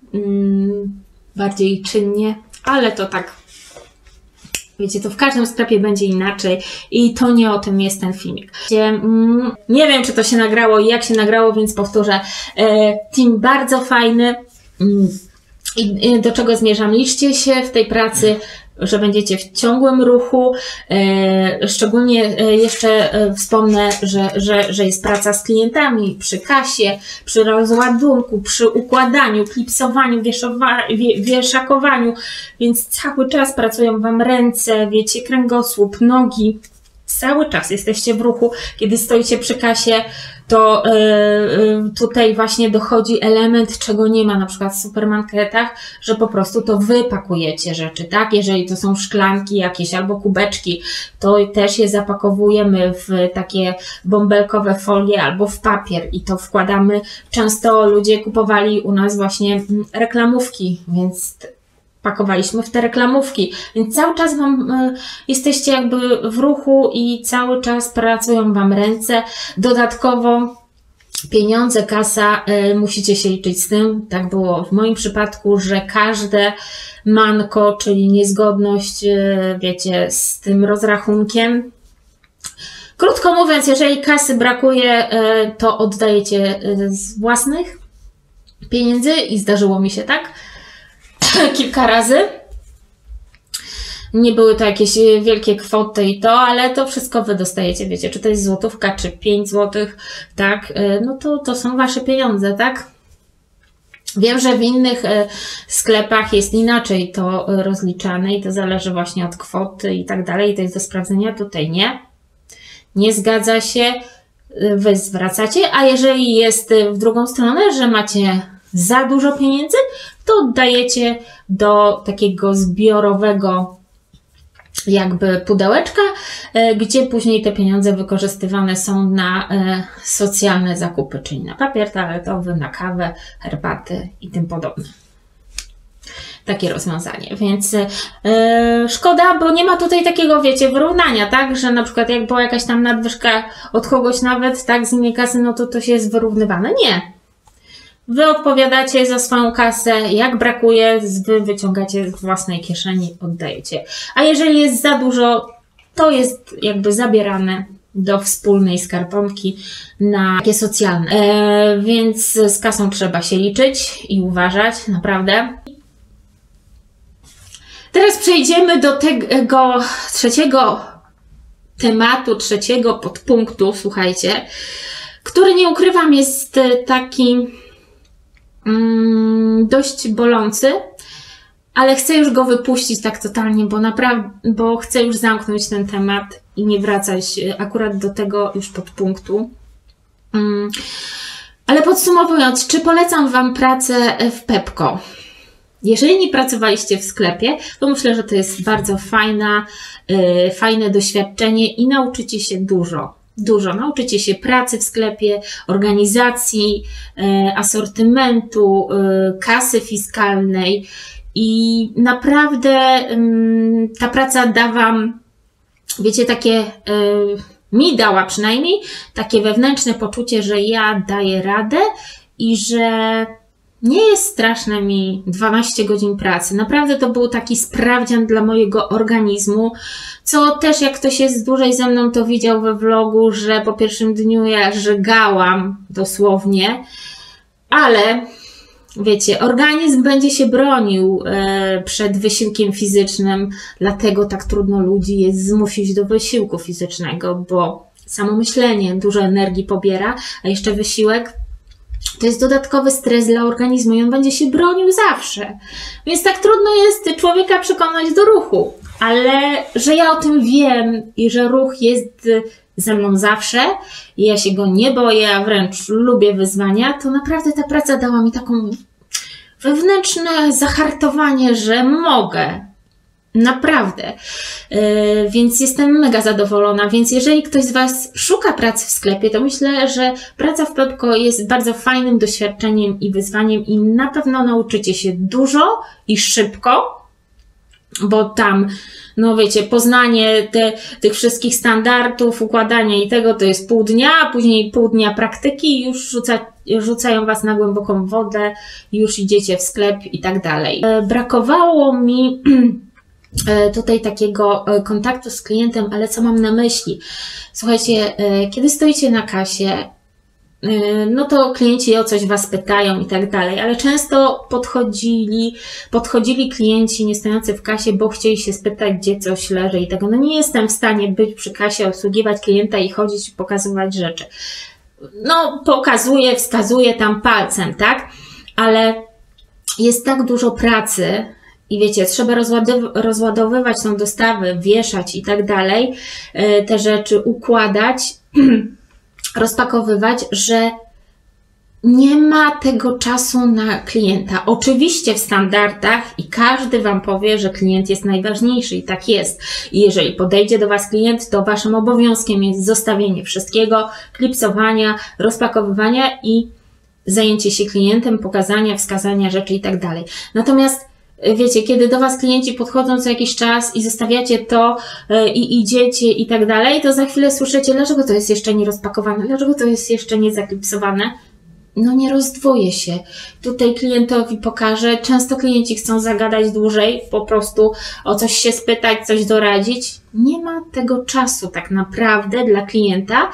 bardziej czynnie, ale to tak, wiecie, to w każdym sklepie będzie inaczej i to nie o tym jest ten filmik. Nie wiem, czy to się nagrało i jak się nagrało, więc powtórzę. Team bardzo fajny. I do czego zmierzam? Liczcie się w tej pracy, że będziecie w ciągłym ruchu. Szczególnie jeszcze wspomnę, że jest praca z klientami przy kasie, przy rozładunku, przy układaniu, klipsowaniu, wieszakowaniu, więc cały czas pracują Wam ręce, wiecie, kręgosłup, nogi. Cały czas jesteście w ruchu. Kiedy stoicie przy kasie, to tutaj właśnie dochodzi element, czego nie ma na przykład w supermarketach, że po prostu to wy pakujecie rzeczy, tak? Jeżeli to są szklanki jakieś albo kubeczki, to też je zapakowujemy w takie bąbelkowe folie albo w papier i to wkładamy. Często ludzie kupowali u nas właśnie reklamówki, więc pakowaliśmy w te reklamówki, więc cały czas jesteście jakby w ruchu i cały czas pracują Wam ręce. Dodatkowo pieniądze, kasa, musicie się liczyć z tym, tak było w moim przypadku, że każde manko, czyli niezgodność, wiecie, z tym rozrachunkiem. Krótko mówiąc, jeżeli kasy brakuje, to oddajecie z własnych pieniędzy i zdarzyło mi się tak kilka razy. Nie były to jakieś wielkie kwoty i to, ale to wszystko wy dostajecie, wiecie, czy to jest złotówka, czy 5 złotych, tak, no to są wasze pieniądze, tak? Wiem, że w innych sklepach jest inaczej to rozliczane i to zależy właśnie od kwoty i tak dalej, to jest do sprawdzenia, tutaj nie. Nie zgadza się, wy zwracacie, a jeżeli jest w drugą stronę, że macie za dużo pieniędzy, to oddajecie do takiego zbiorowego jakby pudełeczka, gdzie później te pieniądze wykorzystywane są na socjalne zakupy, czyli na papier toaletowy, na kawę, herbatę i tym podobne. Takie rozwiązanie, więc szkoda, bo nie ma tutaj takiego, wiecie, wyrównania, tak, że na przykład jak była jakaś tam nadwyżka od kogoś nawet, tak, z innej kasy, no to się jest wyrównywane. Nie. Wy odpowiadacie za swoją kasę, jak brakuje, wy wyciągacie z własnej kieszeni, oddajecie. A jeżeli jest za dużo, to jest jakby zabierane do wspólnej skarbonki na takie socjalne. Więc z kasą trzeba się liczyć i uważać, naprawdę. Teraz przejdziemy do tego trzeciego tematu, trzeciego podpunktu, słuchajcie, który, nie ukrywam, jest taki dość bolący, ale chcę już go wypuścić tak totalnie, bo chcę już zamknąć ten temat i nie wracać akurat do tego już podpunktu. Ale podsumowując, czy polecam Wam pracę w Pepco? Jeżeli nie pracowaliście w sklepie, to myślę, że to jest bardzo fajne doświadczenie i nauczycie się dużo. Nauczycie się pracy w sklepie, organizacji, asortymentu, kasy fiskalnej i naprawdę ta praca da Wam, wiecie, takie, mi dała przynajmniej, takie wewnętrzne poczucie, że ja daję radę i że nie jest straszne mi 12 godzin pracy. Naprawdę to był taki sprawdzian dla mojego organizmu, co też jak ktoś jest dłużej ze mną, to widział we vlogu, że po pierwszym dniu ja żygałam dosłownie, ale wiecie, organizm będzie się bronił przed wysiłkiem fizycznym, dlatego tak trudno ludzi jest zmusić do wysiłku fizycznego, bo samo myślenie dużo energii pobiera, a jeszcze wysiłek to jest dodatkowy stres dla organizmu i on będzie się bronił zawsze. Więc tak trudno jest człowieka przekonać do ruchu. Ale że ja o tym wiem i że ruch jest ze mną zawsze i ja się go nie boję, a wręcz lubię wyzwania, to naprawdę ta praca dała mi taką wewnętrzne zahartowanie, że mogę. Naprawdę. Więc jestem mega zadowolona. Więc jeżeli ktoś z Was szuka pracy w sklepie, to myślę, że praca w Pepco jest bardzo fajnym doświadczeniem i wyzwaniem i na pewno nauczycie się dużo i szybko, bo tam, no wiecie, poznanie tych wszystkich standardów, układania i tego to jest pół dnia, a później pół dnia praktyki i już rzucają Was na głęboką wodę, już idziecie w sklep i tak dalej. Brakowało mi tutaj takiego kontaktu z klientem, ale co mam na myśli? Słuchajcie, kiedy stoicie na kasie, no to klienci o coś Was pytają i tak dalej, ale często podchodzili klienci nie stojący w kasie, bo chcieli się spytać, gdzie coś leży i tego. No nie jestem w stanie być przy kasie, obsługiwać klienta i chodzić i pokazywać rzeczy. No pokazuję, wskazuję tam palcem, tak? Ale jest tak dużo pracy, i wiecie, trzeba rozładowywać tą dostawę, wieszać i tak dalej, te rzeczy układać, rozpakowywać, że nie ma tego czasu na klienta. Oczywiście w standardach i każdy Wam powie, że klient jest najważniejszy i tak jest. I jeżeli podejdzie do Was klient, to Waszym obowiązkiem jest zostawienie wszystkiego, klipsowania, rozpakowywania i zajęcie się klientem, pokazania, wskazania rzeczy i tak dalej. Natomiast wiecie, kiedy do Was klienci podchodzą co jakiś czas i zostawiacie to i idziecie i tak dalej, to za chwilę słyszycie, dlaczego to jest jeszcze nie rozpakowane, dlaczego to jest jeszcze nie zaklipsowane. No nie rozdwoję się. Tutaj klientowi pokażę. Często klienci chcą zagadać dłużej, po prostu o coś się spytać, coś doradzić. Nie ma tego czasu tak naprawdę dla klienta,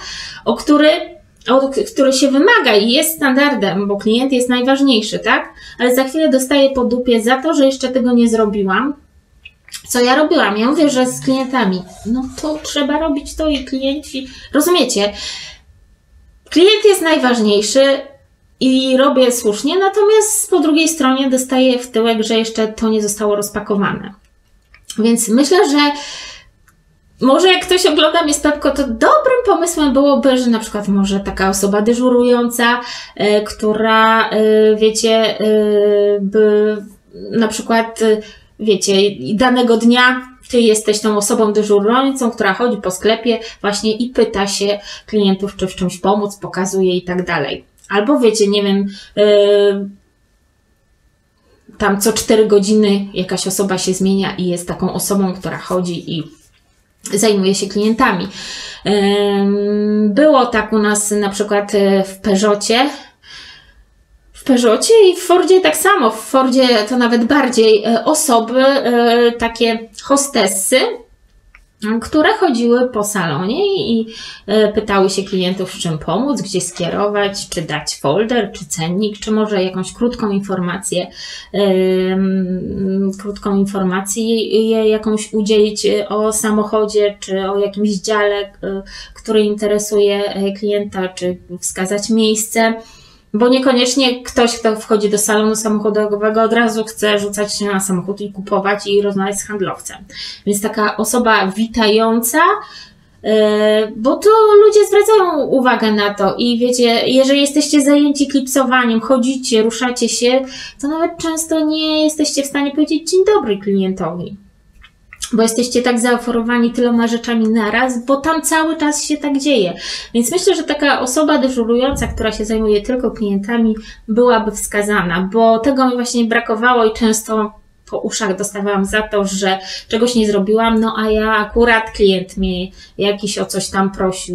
który się wymaga i jest standardem, bo klient jest najważniejszy, tak? Ale za chwilę dostaję po dupie za to, że jeszcze tego nie zrobiłam. co ja robiłam? Ja mówię, że z klientami, no to trzeba robić to i klienci, rozumiecie? Klient jest najważniejszy i robię słusznie, natomiast po drugiej stronie dostaję w tyłek, że jeszcze to nie zostało rozpakowane. Więc myślę, że może jak ktoś ogląda mnie z Pepko, to dobrym pomysłem byłoby, że na przykład może taka osoba dyżurująca, która, wiecie, by na przykład, wiecie, danego dnia ty jesteś tą osobą dyżurującą, która chodzi po sklepie właśnie i pyta się klientów, czy w czymś pomóc, pokazuje i tak dalej. Albo wiecie, nie wiem, tam co 4 godziny jakaś osoba się zmienia i jest taką osobą, która chodzi i zajmuje się klientami. Było tak u nas na przykład w Peugeotie. W Peugeocie i w Fordzie tak samo. W Fordzie to nawet bardziej osoby, takie hostessy, które chodziły po salonie i pytały się klientów, w czym pomóc, gdzie skierować, czy dać folder, czy cennik, czy może jakąś krótką informację jakąś udzielić o samochodzie, czy o jakimś dziale, który interesuje klienta, czy wskazać miejsce. Bo niekoniecznie ktoś, kto wchodzi do salonu samochodowego, od razu chce rzucać się na samochód i kupować i rozmawiać z handlowcem. Więc taka osoba witająca, bo to ludzie zwracają uwagę na to i wiecie, jeżeli jesteście zajęci klipsowaniem, chodzicie, ruszacie się, to nawet często nie jesteście w stanie powiedzieć dzień dobry klientowi. Bo jesteście tak zaoferowani tyloma rzeczami naraz, bo tam cały czas się tak dzieje. Więc myślę, że taka osoba dyżurująca, która się zajmuje tylko klientami, byłaby wskazana, bo tego mi właśnie brakowało i często po uszach dostawałam za to, że czegoś nie zrobiłam, no a ja akurat klient mnie jakiś o coś tam prosił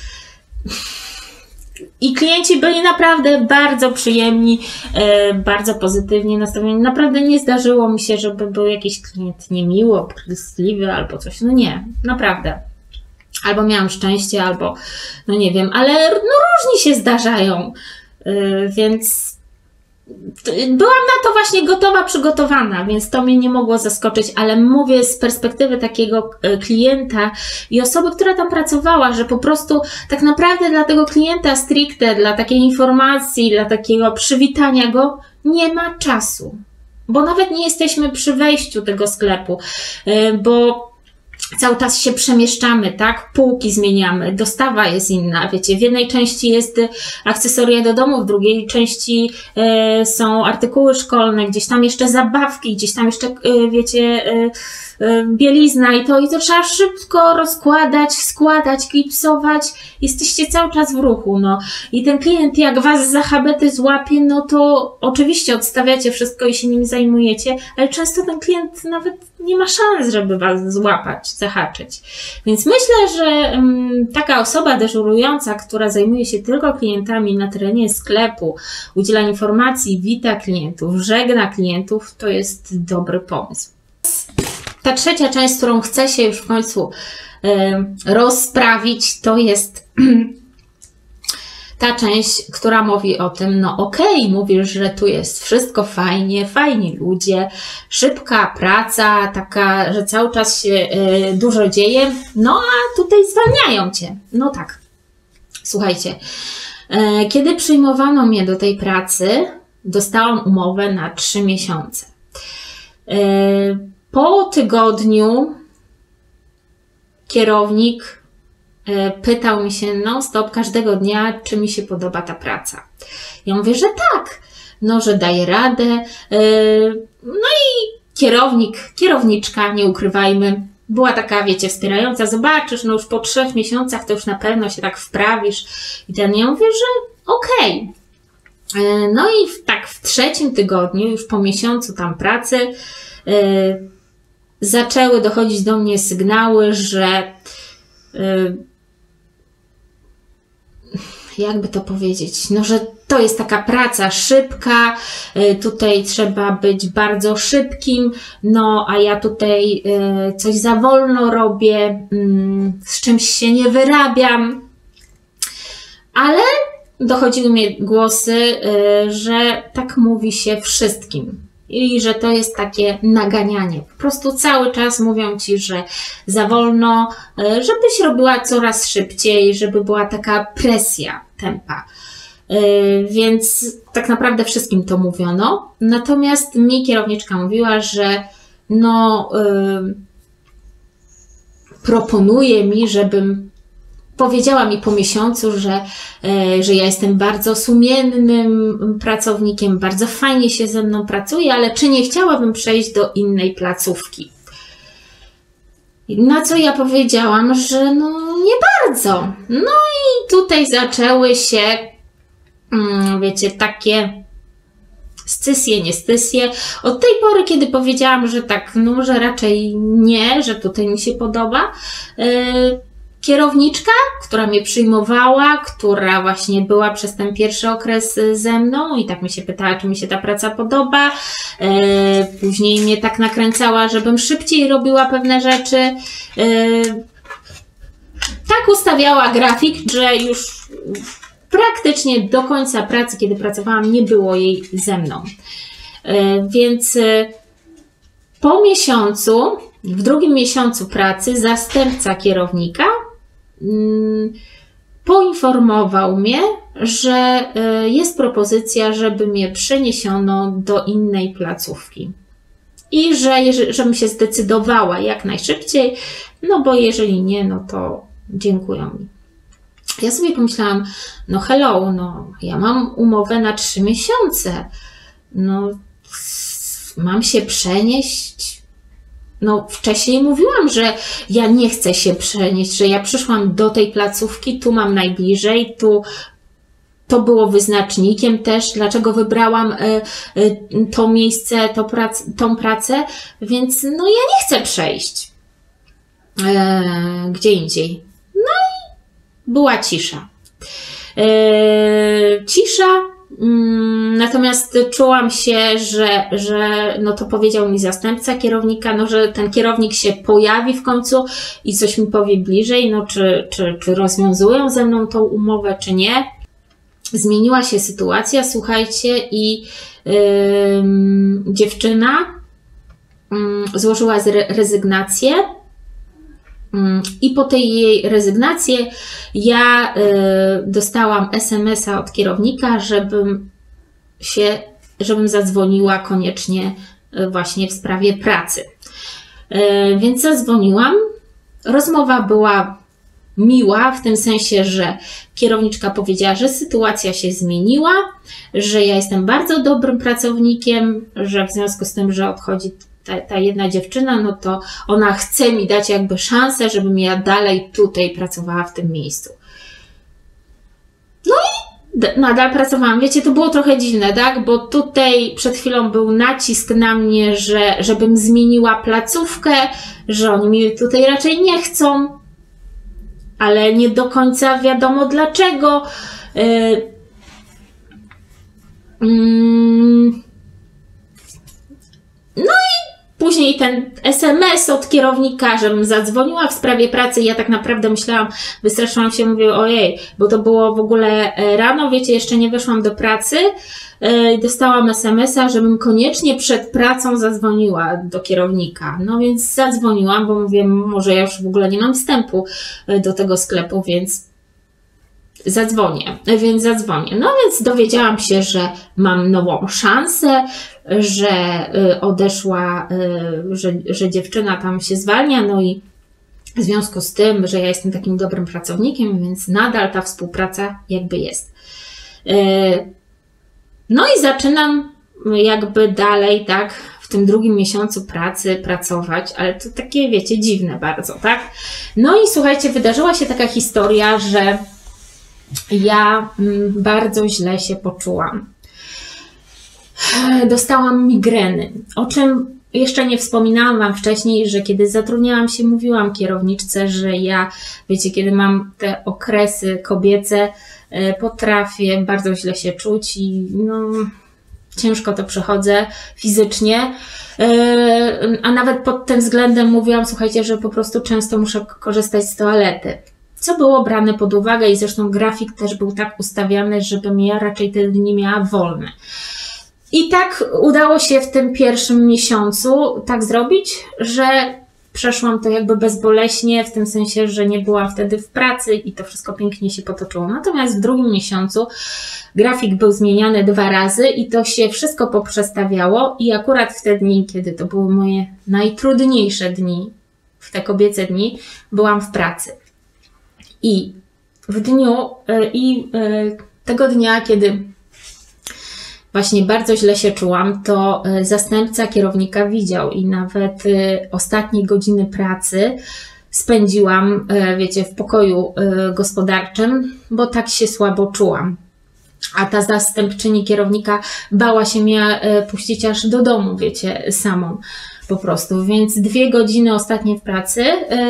i klienci byli naprawdę bardzo przyjemni, bardzo pozytywnie nastawieni. Naprawdę nie zdarzyło mi się, żeby był jakiś klient niemiły, obrzydliwy albo coś. No nie, naprawdę. Albo miałam szczęście, albo no nie wiem, ale no różni się zdarzają. Więc byłam na to właśnie gotowa, przygotowana, więc to mnie nie mogło zaskoczyć, ale mówię z perspektywy takiego klienta i osoby, która tam pracowała, że po prostu tak naprawdę dla tego klienta stricte, dla takiej informacji, dla takiego przywitania go nie ma czasu. Bo nawet nie jesteśmy przy wejściu tego sklepu, bo cały czas się przemieszczamy, tak? Półki zmieniamy, dostawa jest inna, wiecie, w jednej części jest akcesoria do domu, w drugiej części są artykuły szkolne, gdzieś tam jeszcze zabawki, gdzieś tam jeszcze, wiecie, bielizna i to trzeba szybko rozkładać, składać, klipsować. Jesteście cały czas w ruchu, no. I ten klient jak was za habety złapie, no to oczywiście odstawiacie wszystko i się nim zajmujecie, ale często ten klient nawet nie ma szans, żeby was złapać, zahaczyć. Więc myślę, że taka osoba dyżurująca, która zajmuje się tylko klientami na terenie sklepu, udziela informacji, wita klientów, żegna klientów, to jest dobry pomysł. Ta trzecia część, którą chcę się już w końcu rozprawić, to jest ta część, która mówi o tym, no okej, mówisz, że tu jest wszystko fajnie, fajni ludzie, szybka praca, taka, że cały czas się dużo dzieje, no a tutaj zwalniają cię. No tak, słuchajcie, kiedy przyjmowano mnie do tej pracy, dostałam umowę na 3 miesiące. Po tygodniu kierownik pytał mi się non-stop każdego dnia, czy mi się podoba ta praca. Ja mówię, że tak, no, że daję radę. No i kierowniczka, nie ukrywajmy, była taka, wiecie, wspierająca, zobaczysz, no już po 3 miesiącach to już na pewno się tak wprawisz. I ten ja mówię, że okej. No i tak w 3. tygodniu, już po miesiącu tam pracy, zaczęły dochodzić do mnie sygnały, że jakby to powiedzieć, no, że to jest taka praca szybka, tutaj trzeba być bardzo szybkim, no a ja tutaj coś za wolno robię, z czymś się nie wyrabiam, ale dochodziły mnie głosy, że tak mówi się wszystkim. i że to jest takie naganianie. Po prostu cały czas mówią Ci, że za wolno, żebyś robiła coraz szybciej, żeby była taka presja tempa. Więc tak naprawdę wszystkim to mówiono. Natomiast mi kierowniczka mówiła, że proponuje mi, żebym powiedziała mi po miesiącu, że ja jestem bardzo sumiennym pracownikiem, bardzo fajnie się ze mną pracuje, ale czy nie chciałabym przejść do innej placówki? Na co ja powiedziałam, że nie bardzo. No i tutaj zaczęły się, wiecie, takie scysje, niestysje. Od tej pory, kiedy powiedziałam, że tak, że raczej nie, że tutaj mi się podoba, kierowniczka, która mnie przyjmowała, która właśnie była przez ten pierwszy okres ze mną i tak mi się pytała, czy mi się ta praca podoba. Później mnie tak nakręcała, żebym szybciej robiła pewne rzeczy. Tak ustawiała grafik, że już praktycznie do końca pracy, kiedy pracowałam, nie było jej ze mną. Więc po miesiącu, w drugim miesiącu pracy, zastępca kierownika poinformował mnie, że jest propozycja, żeby mnie przeniesiono do innej placówki. I żebym się zdecydowała jak najszybciej, bo jeżeli nie, to dziękuję mi. Ja sobie pomyślałam, hello, ja mam umowę na 3 miesiące, mam się przenieść. Wcześniej mówiłam, że ja nie chcę się przenieść, że ja przyszłam do tej placówki, tu mam najbliżej, to było wyznacznikiem też, dlaczego wybrałam to miejsce, tą pracę, więc ja nie chcę przejść gdzie indziej. Była cisza. Natomiast czułam się, że to powiedział mi zastępca kierownika, że ten kierownik się pojawi w końcu i coś mi powie bliżej, czy rozwiązują ze mną tą umowę, czy nie. Zmieniła się sytuacja, słuchajcie, i dziewczyna złożyła rezygnację. I po tej jej rezygnacji ja dostałam SMS-a od kierownika, żebym zadzwoniła koniecznie właśnie w sprawie pracy. Więc zadzwoniłam. Rozmowa była miła w tym sensie, że kierowniczka powiedziała, że sytuacja się zmieniła, że ja jestem bardzo dobrym pracownikiem, że w związku z tym, że odchodzi ta jedna dziewczyna, to ona chce mi dać jakby szansę, żebym ja dalej tutaj pracowała w tym miejscu. I nadal pracowałam. Wiecie, to było trochę dziwne, tak? Bo tutaj przed chwilą był nacisk na mnie, żebym zmieniła placówkę, że oni mi tutaj raczej nie chcą, ale nie do końca wiadomo dlaczego. Później ten SMS od kierownika, żebym zadzwoniła w sprawie pracy. Ja tak naprawdę myślałam, wystraszyłam się, mówię, ojej, bo to było w ogóle rano, wiecie, jeszcze nie weszłam do pracy. Dostałam SMS-a, żebym koniecznie przed pracą zadzwoniła do kierownika. Więc zadzwoniłam, bo mówię, może ja już w ogóle nie mam wstępu do tego sklepu, więc zadzwonię. Więc dowiedziałam się, że mam nową szansę, że odeszła, że dziewczyna tam się zwalnia, i w związku z tym, że ja jestem takim dobrym pracownikiem, więc nadal ta współpraca jakby jest. I zaczynam jakby dalej, tak, w tym drugim miesiącu pracy pracować, ale to takie, wiecie, dziwne bardzo, tak? I słuchajcie, wydarzyła się taka historia, że ja bardzo źle się poczułam. Dostałam migreny, o czym jeszcze nie wspominałam Wam wcześniej, że kiedy zatrudniałam się, mówiłam kierowniczce, że ja, wiecie, kiedy mam te okresy kobiece, potrafię bardzo źle się czuć i ciężko to przechodzę fizycznie, a nawet pod tym względem mówiłam, słuchajcie, że po prostu często muszę korzystać z toalety. Co było brane pod uwagę i zresztą grafik też był tak ustawiany, żebym ja raczej te dni miała wolne. I tak udało się w tym pierwszym miesiącu tak zrobić, że przeszłam to jakby bezboleśnie, w tym sensie, że nie byłam wtedy w pracy i to wszystko pięknie się potoczyło. Natomiast w drugim miesiącu grafik był zmieniany 2 razy i to się wszystko poprzestawiało i akurat w te dni, kiedy to były moje najtrudniejsze dni, w te kobiece dni, byłam w pracy. I w dniu, tego dnia, kiedy właśnie bardzo źle się czułam, to zastępca kierownika widział i nawet ostatnie godziny pracy spędziłam, wiecie, w pokoju gospodarczym, bo tak się słabo czułam. A ta zastępczyni kierownika bała się mnie puścić aż do domu, wiecie, samą po prostu. Więc 2 godziny ostatnie w pracy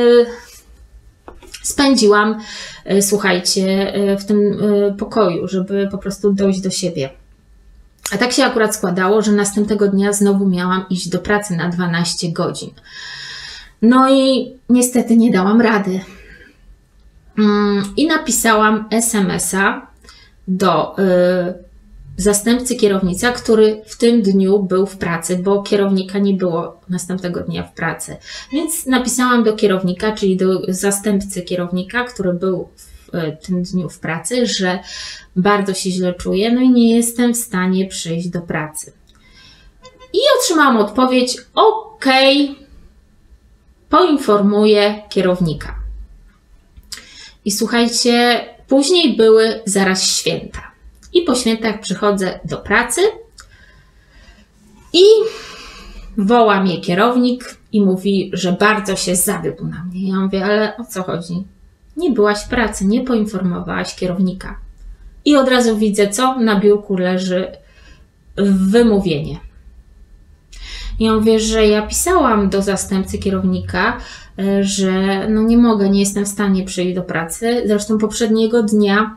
spędziłam, słuchajcie, w tym pokoju, żeby po prostu dojść do siebie. A tak się akurat składało, że następnego dnia znowu miałam iść do pracy na 12 godzin. No i niestety nie dałam rady. I napisałam SMS-a do zastępcy kierownika, który w tym dniu był w pracy, bo kierownika nie było następnego dnia w pracy. Więc napisałam do kierownika, czyli do zastępcy kierownika, który był w tym dniu w pracy, że bardzo się źle czuję, no i nie jestem w stanie przyjść do pracy. I otrzymałam odpowiedź: OK, poinformuję kierownika. I słuchajcie, później były zaraz święta. I po świętach przychodzę do pracy i woła mnie kierownik i mówi, że bardzo się zawiódł na mnie. Ja mówię: ale o co chodzi? Nie byłaś w pracy, nie poinformowałaś kierownika. I od razu widzę, co na biurku leży wymówienie. Ja mówię, że ja pisałam do zastępcy kierownika, że no nie mogę, nie jestem w stanie przyjść do pracy. Zresztą poprzedniego dnia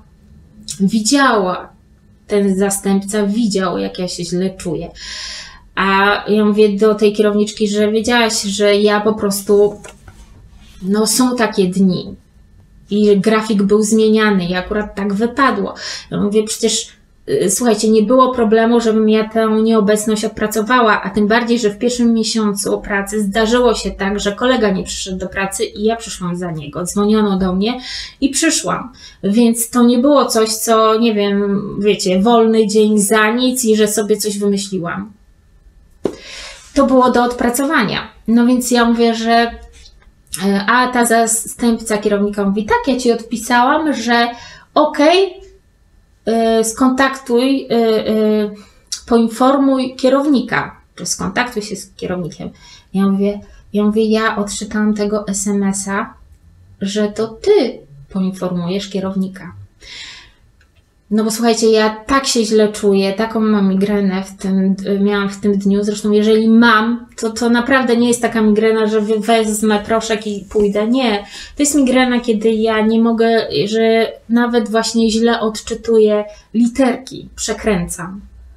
ten zastępca widział, jak ja się źle czuję. A ja mówię do tej kierowniczki, że wiedziałaś, że ja po prostu, no są takie dni. I grafik był zmieniany i akurat tak wypadło. Ja mówię, przecież słuchajcie, nie było problemu, żebym ja tę nieobecność odpracowała, a tym bardziej, że w pierwszym miesiącu pracy zdarzyło się tak, że kolega nie przyszedł do pracy i ja przyszłam za niego. Dzwoniono do mnie i przyszłam. Więc to nie było coś, co, nie wiem, wiecie, wolny dzień za nic i że sobie coś wymyśliłam. To było do odpracowania. No więc ja mówię, że a ta zastępca kierownika mówi: tak, ja Ci odpisałam, że okej, skontaktuj, poinformuj kierownika, czy skontaktuj się z kierownikiem. Ja odczytałam tego SMS-a, że to Ty poinformujesz kierownika. No bo słuchajcie, ja tak się źle czuję, taką mam migrenę miałam w tym dniu. Zresztą jeżeli mam, to naprawdę nie jest taka migrena, że wezmę proszek i pójdę. Nie, to jest migrena, kiedy ja nie mogę, że nawet właśnie źle odczytuję literki, przekręcam.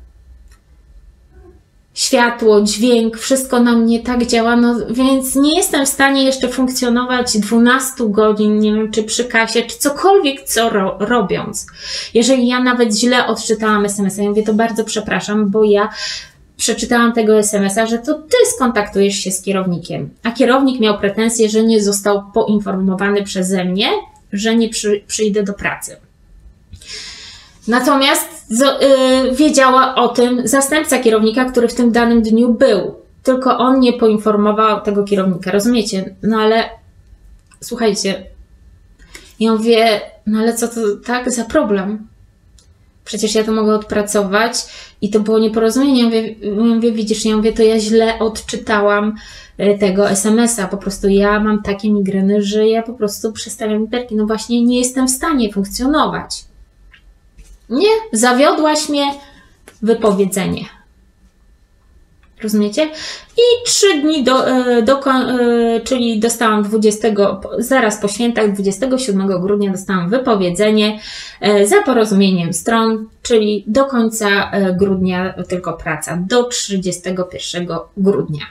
Światło, dźwięk, wszystko na mnie tak działa, no więc nie jestem w stanie jeszcze funkcjonować 12 godzin, nie wiem, czy przy kasie, czy cokolwiek, co robiąc. Jeżeli ja nawet źle odczytałam SMS-a, ja mówię, to bardzo przepraszam, bo ja przeczytałam tego SMS-a, że to Ty skontaktujesz się z kierownikiem, a kierownik miał pretensje, że nie został poinformowany przeze mnie, że nie przyjdę do pracy. Natomiast wiedziała o tym zastępca kierownika, który w tym danym dniu był. Tylko on nie poinformował tego kierownika, rozumiecie? No ale słuchajcie, ja mówię, no ale co to tak za problem? Przecież ja to mogę odpracować i to było nieporozumienie. Ja mówię, widzisz, to ja źle odczytałam tego SMS-a. Po prostu ja mam takie migreny, że ja po prostu przestawiam literki. No właśnie nie jestem w stanie funkcjonować. Nie, zawiodłaś mnie, wypowiedzenie. Rozumiecie? I 3 dni czyli dostałam zaraz po świętach, 27 grudnia dostałam wypowiedzenie za porozumieniem stron, czyli do końca grudnia tylko praca, do 31 grudnia.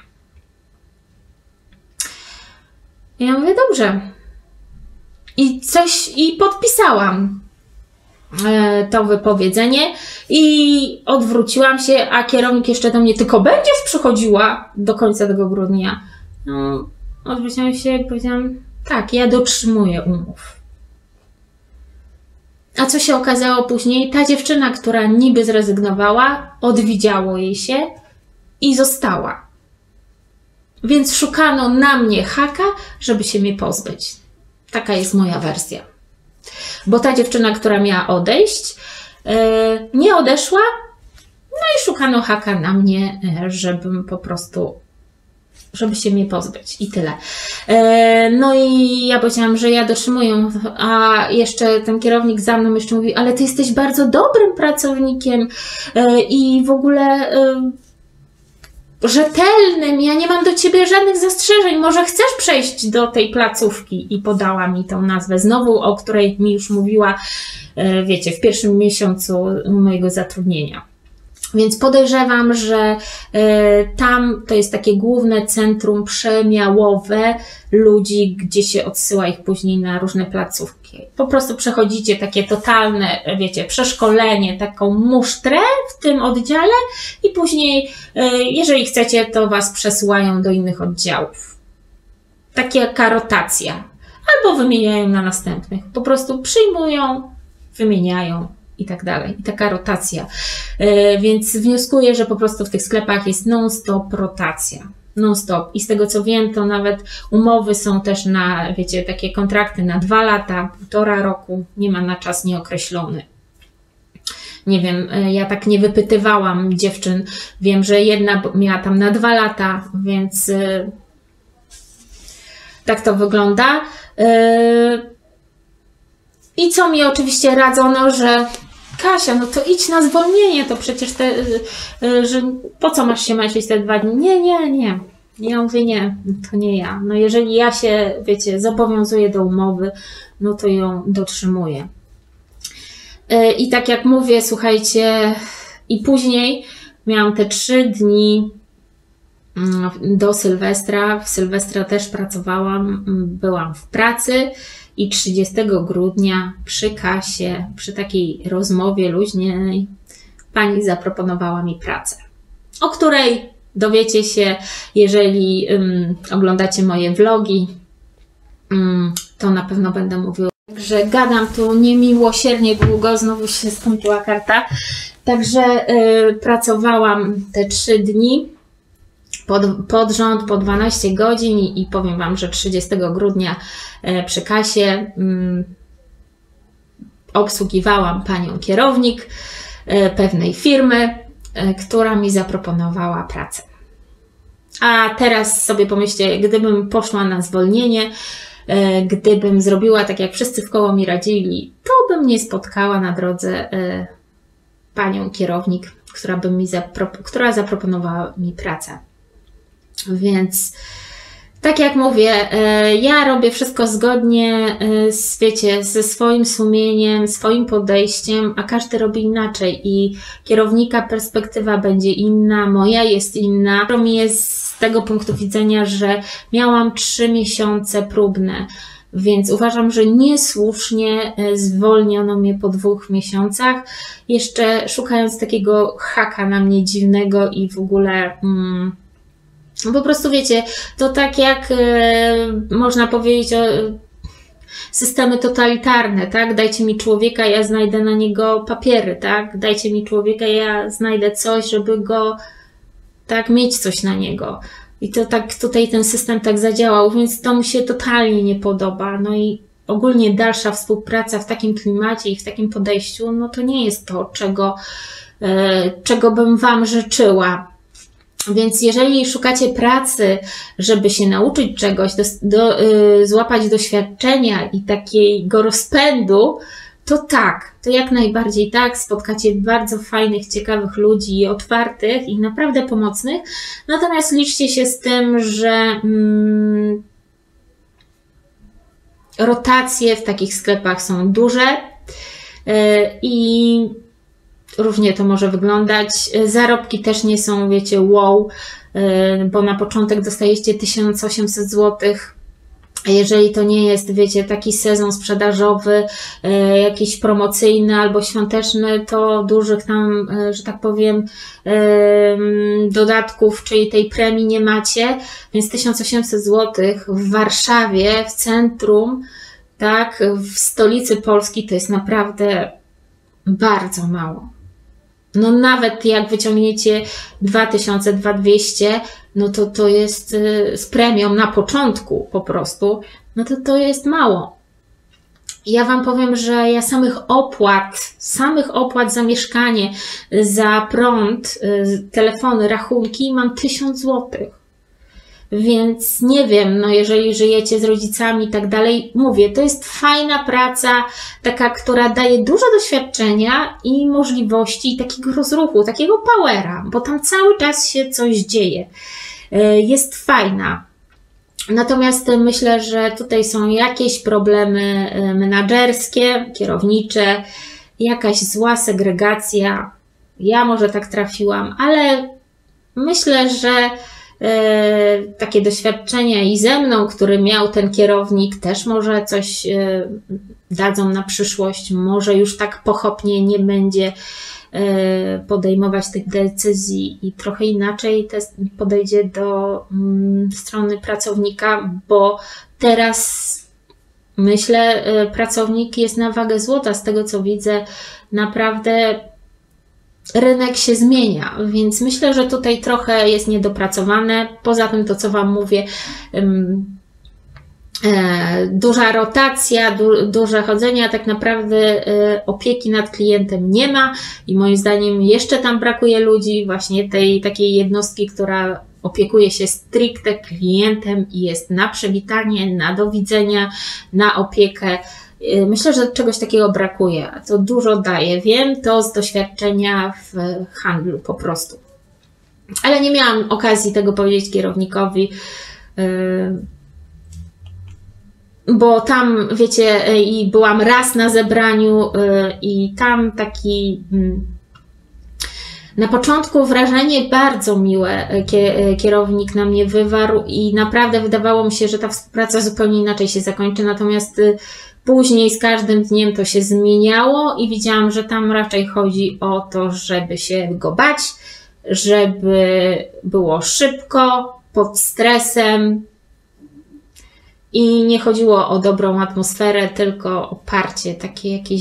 Ja mówię, dobrze. I podpisałam. to wypowiedzenie i odwróciłam się, a kierownik jeszcze do mnie, tylko będziesz przychodziła do końca tego grudnia. No, odwróciłam się i powiedziałam, tak, ja dotrzymuję umów. A co się okazało później? Ta dziewczyna, która niby zrezygnowała, odwidziało jej się i została. Więc szukano na mnie haka, żeby się mnie pozbyć. Taka jest moja wersja. Bo ta dziewczyna, która miała odejść, nie odeszła, no i szukano haka na mnie, żebym po prostu, żeby się mnie pozbyć i tyle. No i ja powiedziałam, że ja dotrzymuję, a jeszcze ten kierownik za mną jeszcze mówi, ale ty jesteś bardzo dobrym pracownikiem i w ogóle rzetelnym, ja nie mam do ciebie żadnych zastrzeżeń, może chcesz przejść do tej placówki? I podała mi tą nazwę znowu, o której mi już mówiła, wiecie, w pierwszym miesiącu mojego zatrudnienia. Więc podejrzewam, że tam to jest takie główne centrum przemiałowe ludzi, gdzie się odsyła ich później na różne placówki. Po prostu przechodzicie takie totalne, wiecie, przeszkolenie, taką musztrę w tym oddziale i później, jeżeli chcecie, to was przesyłają do innych oddziałów. Taka rotacja. Albo wymieniają na następnych. Po prostu przyjmują, wymieniają i tak dalej. I taka rotacja. Więc wnioskuję, że po prostu w tych sklepach jest non-stop rotacja. Non-stop. I z tego co wiem, to nawet umowy są też na, wiecie, takie kontrakty na 2 lata, 1,5 roku. Nie ma na czas nieokreślony. Nie wiem, ja tak nie wypytywałam dziewczyn. Wiem, że jedna miała tam na 2 lata, więc tak to wygląda. I co mi oczywiście radzono, że Kasia, no to idź na zwolnienie, to przecież że po co masz się męczyć te 2 dni? Nie. Ja mówię, nie, to nie ja. No jeżeli ja się, wiecie, zobowiązuję do umowy, no to ją dotrzymuję. I tak jak mówię, słuchajcie, i później miałam te 3 dni do Sylwestra. W Sylwestra też pracowałam, byłam w pracy i 30 grudnia przy kasie, przy takiej rozmowie luźnej, pani zaproponowała mi pracę, o której dowiecie się, jeżeli oglądacie moje vlogi, to na pewno będę mówiła. Także gadam tu niemiłosiernie długo, znowu się skończyła karta. Także pracowałam te 3 dni pod rząd, po 12 godzin i powiem wam, że 30 grudnia przy kasie obsługiwałam panią kierownik pewnej firmy, która mi zaproponowała pracę. A teraz sobie pomyślcie, gdybym poszła na zwolnienie, gdybym zrobiła tak, jak wszyscy wkoło mi radzili, to bym nie spotkała na drodze panią kierownik, która zaproponowała mi pracę. Więc tak jak mówię, ja robię wszystko zgodnie wiecie, ze swoim sumieniem, swoim podejściem, a każdy robi inaczej i kierownika perspektywa będzie inna, moja jest inna. To mi jest z tego punktu widzenia, że miałam 3 miesiące próbne, więc uważam, że niesłusznie zwolniono mnie po 2 miesiącach, jeszcze szukając takiego haka na mnie dziwnego i w ogóle... po prostu wiecie, to tak jak można powiedzieć o systemy totalitarne, tak? Dajcie mi człowieka, ja znajdę na niego papiery, tak? Dajcie mi człowieka, ja znajdę coś, żeby go, tak, mieć coś na niego. I to tak tutaj ten system tak zadziałał, więc to mi się totalnie nie podoba. No i ogólnie dalsza współpraca w takim klimacie i w takim podejściu, no to nie jest to, czego bym wam życzyła. Więc jeżeli szukacie pracy, żeby się nauczyć czegoś, złapać doświadczenia i takiego rozpędu, to tak, to jak najbardziej tak, spotkacie bardzo fajnych, ciekawych ludzi i otwartych i naprawdę pomocnych. Natomiast liczcie się z tym, że rotacje w takich sklepach są duże i różnie to może wyglądać. Zarobki też nie są, wiecie, wow, bo na początek dostajecie 1800 zł, A jeżeli to nie jest, wiecie, taki sezon sprzedażowy, jakiś promocyjny albo świąteczny, to dużych tam, że tak powiem, dodatków, czyli tej premii nie macie, więc 1800 zł w Warszawie, w centrum, tak, w stolicy Polski to jest naprawdę bardzo mało. No nawet jak wyciągniecie 2000, 2200, no to jest z premią na początku po prostu, no to jest mało. Ja Wam powiem, że ja samych opłat za mieszkanie, za prąd, telefony, rachunki mam 1000 zł. Więc nie wiem, no jeżeli żyjecie z rodzicami i tak dalej, mówię, to jest fajna praca, taka, która daje dużo doświadczenia i możliwości, i takiego rozruchu, takiego powera, bo tam cały czas się coś dzieje. Jest fajna. Natomiast myślę, że tutaj są jakieś problemy menadżerskie, kierownicze, jakaś zła segregacja. Ja może tak trafiłam, ale myślę, że takie doświadczenia i ze mną, który miał ten kierownik, też może coś dadzą na przyszłość. Może już tak pochopnie nie będzie podejmować tych decyzji i trochę inaczej podejdzie do strony pracownika, bo teraz myślę, pracownik jest na wagę złota. Z tego co widzę, naprawdę rynek się zmienia, więc myślę, że tutaj trochę jest niedopracowane. Poza tym to, co Wam mówię, duża rotacja, duże chodzenie, a tak naprawdę opieki nad klientem nie ma i moim zdaniem jeszcze tam brakuje ludzi, właśnie tej takiej jednostki, która opiekuje się stricte klientem i jest na przywitanie, na do widzenia, na opiekę. Myślę, że czegoś takiego brakuje, a to dużo daje. Wiem to z doświadczenia w handlu po prostu. Ale nie miałam okazji tego powiedzieć kierownikowi, bo tam, wiecie, i byłam raz na zebraniu i tam taki na początku wrażenie bardzo miłe kierownik na mnie wywarł i naprawdę wydawało mi się, że ta współpraca zupełnie inaczej się zakończy, natomiast później z każdym dniem to się zmieniało i widziałam, że tam raczej chodzi o to, żeby się go bać, żeby było szybko, pod stresem i nie chodziło o dobrą atmosferę, tylko oparcie, takie jakieś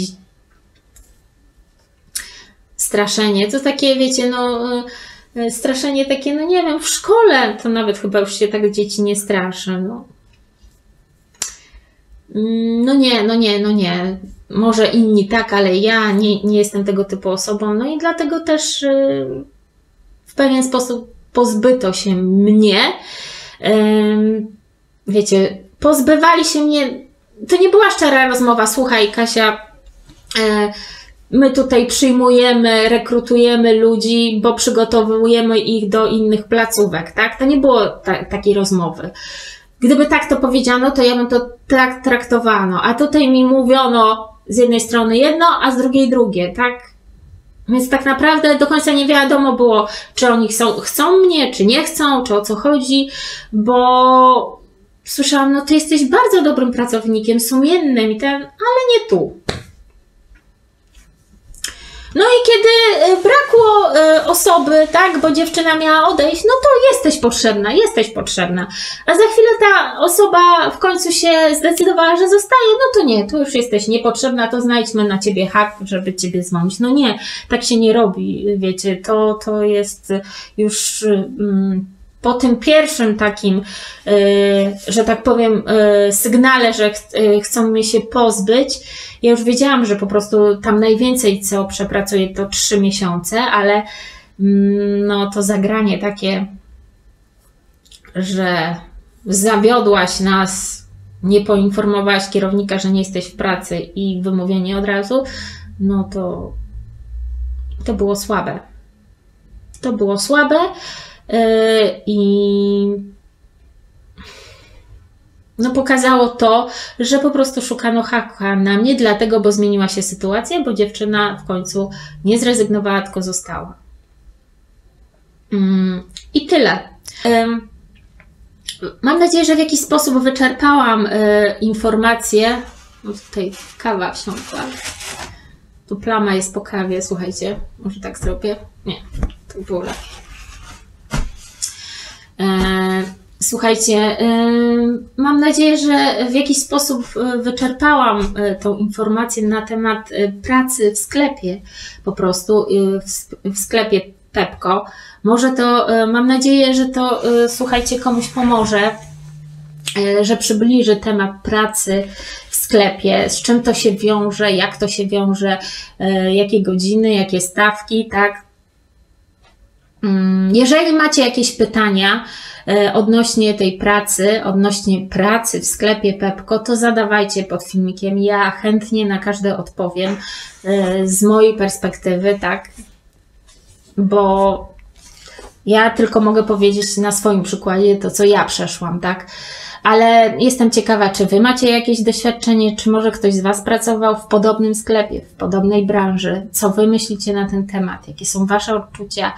straszenie. To takie, wiecie, no straszenie takie, no nie wiem, w szkole to nawet chyba już się tak dzieci nie straszy, no. No nie. Może inni tak, ale ja nie jestem tego typu osobą. No i dlatego też w pewien sposób pozbyto się mnie. Wiecie, pozbywali się mnie. To nie była szczera rozmowa. Słuchaj, Kasia, my tutaj przyjmujemy, rekrutujemy ludzi, bo przygotowujemy ich do innych placówek, tak? To nie było takiej rozmowy. Gdyby tak to powiedziano, to ja bym to tak traktowano, a tutaj mi mówiono z jednej strony jedno, a z drugiej drugie, tak? Więc tak naprawdę do końca nie wiadomo było, czy oni chcą mnie, czy nie chcą, czy o co chodzi, bo słyszałam, no ty jesteś bardzo dobrym pracownikiem, sumiennym i ale nie tu. No i kiedy brakło osoby, tak, bo dziewczyna miała odejść, no to jesteś potrzebna. A za chwilę ta osoba w końcu się zdecydowała, że zostaje, no to nie, tu już jesteś niepotrzebna, to znajdźmy na ciebie hak, żeby ciebie zwolnić. No nie, tak się nie robi, wiecie, to jest już po tym pierwszym takim, że tak powiem, sygnale, że chcą mnie się pozbyć, ja już wiedziałam, że po prostu tam najwięcej co przepracuję to 3 miesiące, ale no to zagranie takie, że zawiodłaś nas, nie poinformowałaś kierownika, że nie jesteś w pracy i wymówienie od razu, no to było słabe. To było słabe i no pokazało to, że po prostu szukano haka na mnie, dlatego, bo zmieniła się sytuacja, bo dziewczyna w końcu nie zrezygnowała, tylko została. I tyle. Mam nadzieję, że w jakiś sposób wyczerpałam informacje. No tutaj kawa wsiąkła. Tu plama jest po kawie, słuchajcie. Może tak zrobię? Nie, to było lepiej. Słuchajcie, mam nadzieję, że w jakiś sposób wyczerpałam tą informację na temat pracy w sklepie, po prostu w sklepie Pepco. Może to, mam nadzieję, że to, słuchajcie, komuś pomoże, że przybliży temat pracy w sklepie, z czym to się wiąże, jak to się wiąże, jakie godziny, jakie stawki, tak? Jeżeli macie jakieś pytania odnośnie tej pracy, odnośnie pracy w sklepie Pepco, to zadawajcie pod filmikiem. Ja chętnie na każde odpowiem z mojej perspektywy, tak? Bo ja tylko mogę powiedzieć na swoim przykładzie to, co ja przeszłam, tak? Ale jestem ciekawa, czy Wy macie jakieś doświadczenie, czy może ktoś z Was pracował w podobnym sklepie, w podobnej branży. Co Wy myślicie na ten temat? Jakie są Wasze odczucia?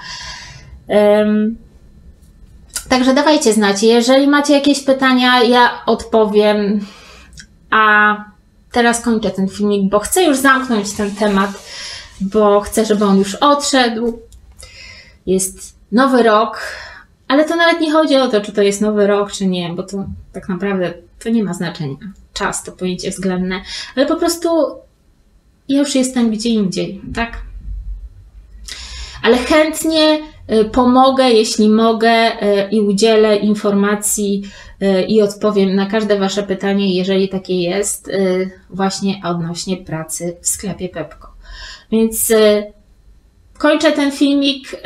Także dawajcie znać. Jeżeli macie jakieś pytania, ja odpowiem. A teraz kończę ten filmik, bo chcę już zamknąć ten temat, bo chcę, żeby on już odszedł. Jest nowy rok, ale to nawet nie chodzi o to, czy to jest nowy rok, czy nie, bo to tak naprawdę to nie ma znaczenia. Czas to pojęcie względne, ale po prostu ja już jestem gdzie indziej, tak? Ale chętnie pomogę, jeśli mogę i udzielę informacji i odpowiem na każde Wasze pytanie, jeżeli takie jest, właśnie odnośnie pracy w sklepie Pepco. Więc kończę ten filmik.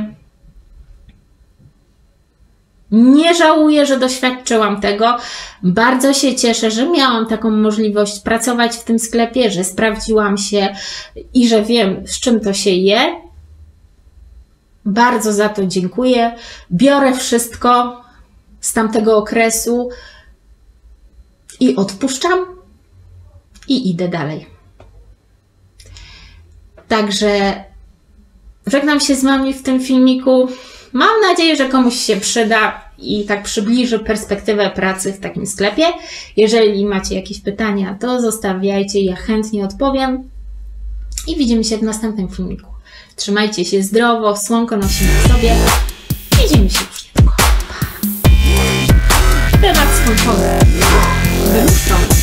Nie żałuję, że doświadczyłam tego. Bardzo się cieszę, że miałam taką możliwość pracować w tym sklepie, że sprawdziłam się i że wiem, z czym to się je. Bardzo za to dziękuję. Biorę wszystko z tamtego okresu i odpuszczam i idę dalej. Także żegnam się z Wami w tym filmiku. Mam nadzieję, że komuś się przyda i tak przybliży perspektywę pracy w takim sklepie. Jeżeli macie jakieś pytania, to zostawiajcie, ja chętnie odpowiem i widzimy się w następnym filmiku. Trzymajcie się zdrowo, słonko nosimy w sobie. Widzimy się już niedługo. Temat skończony. Wymuszony.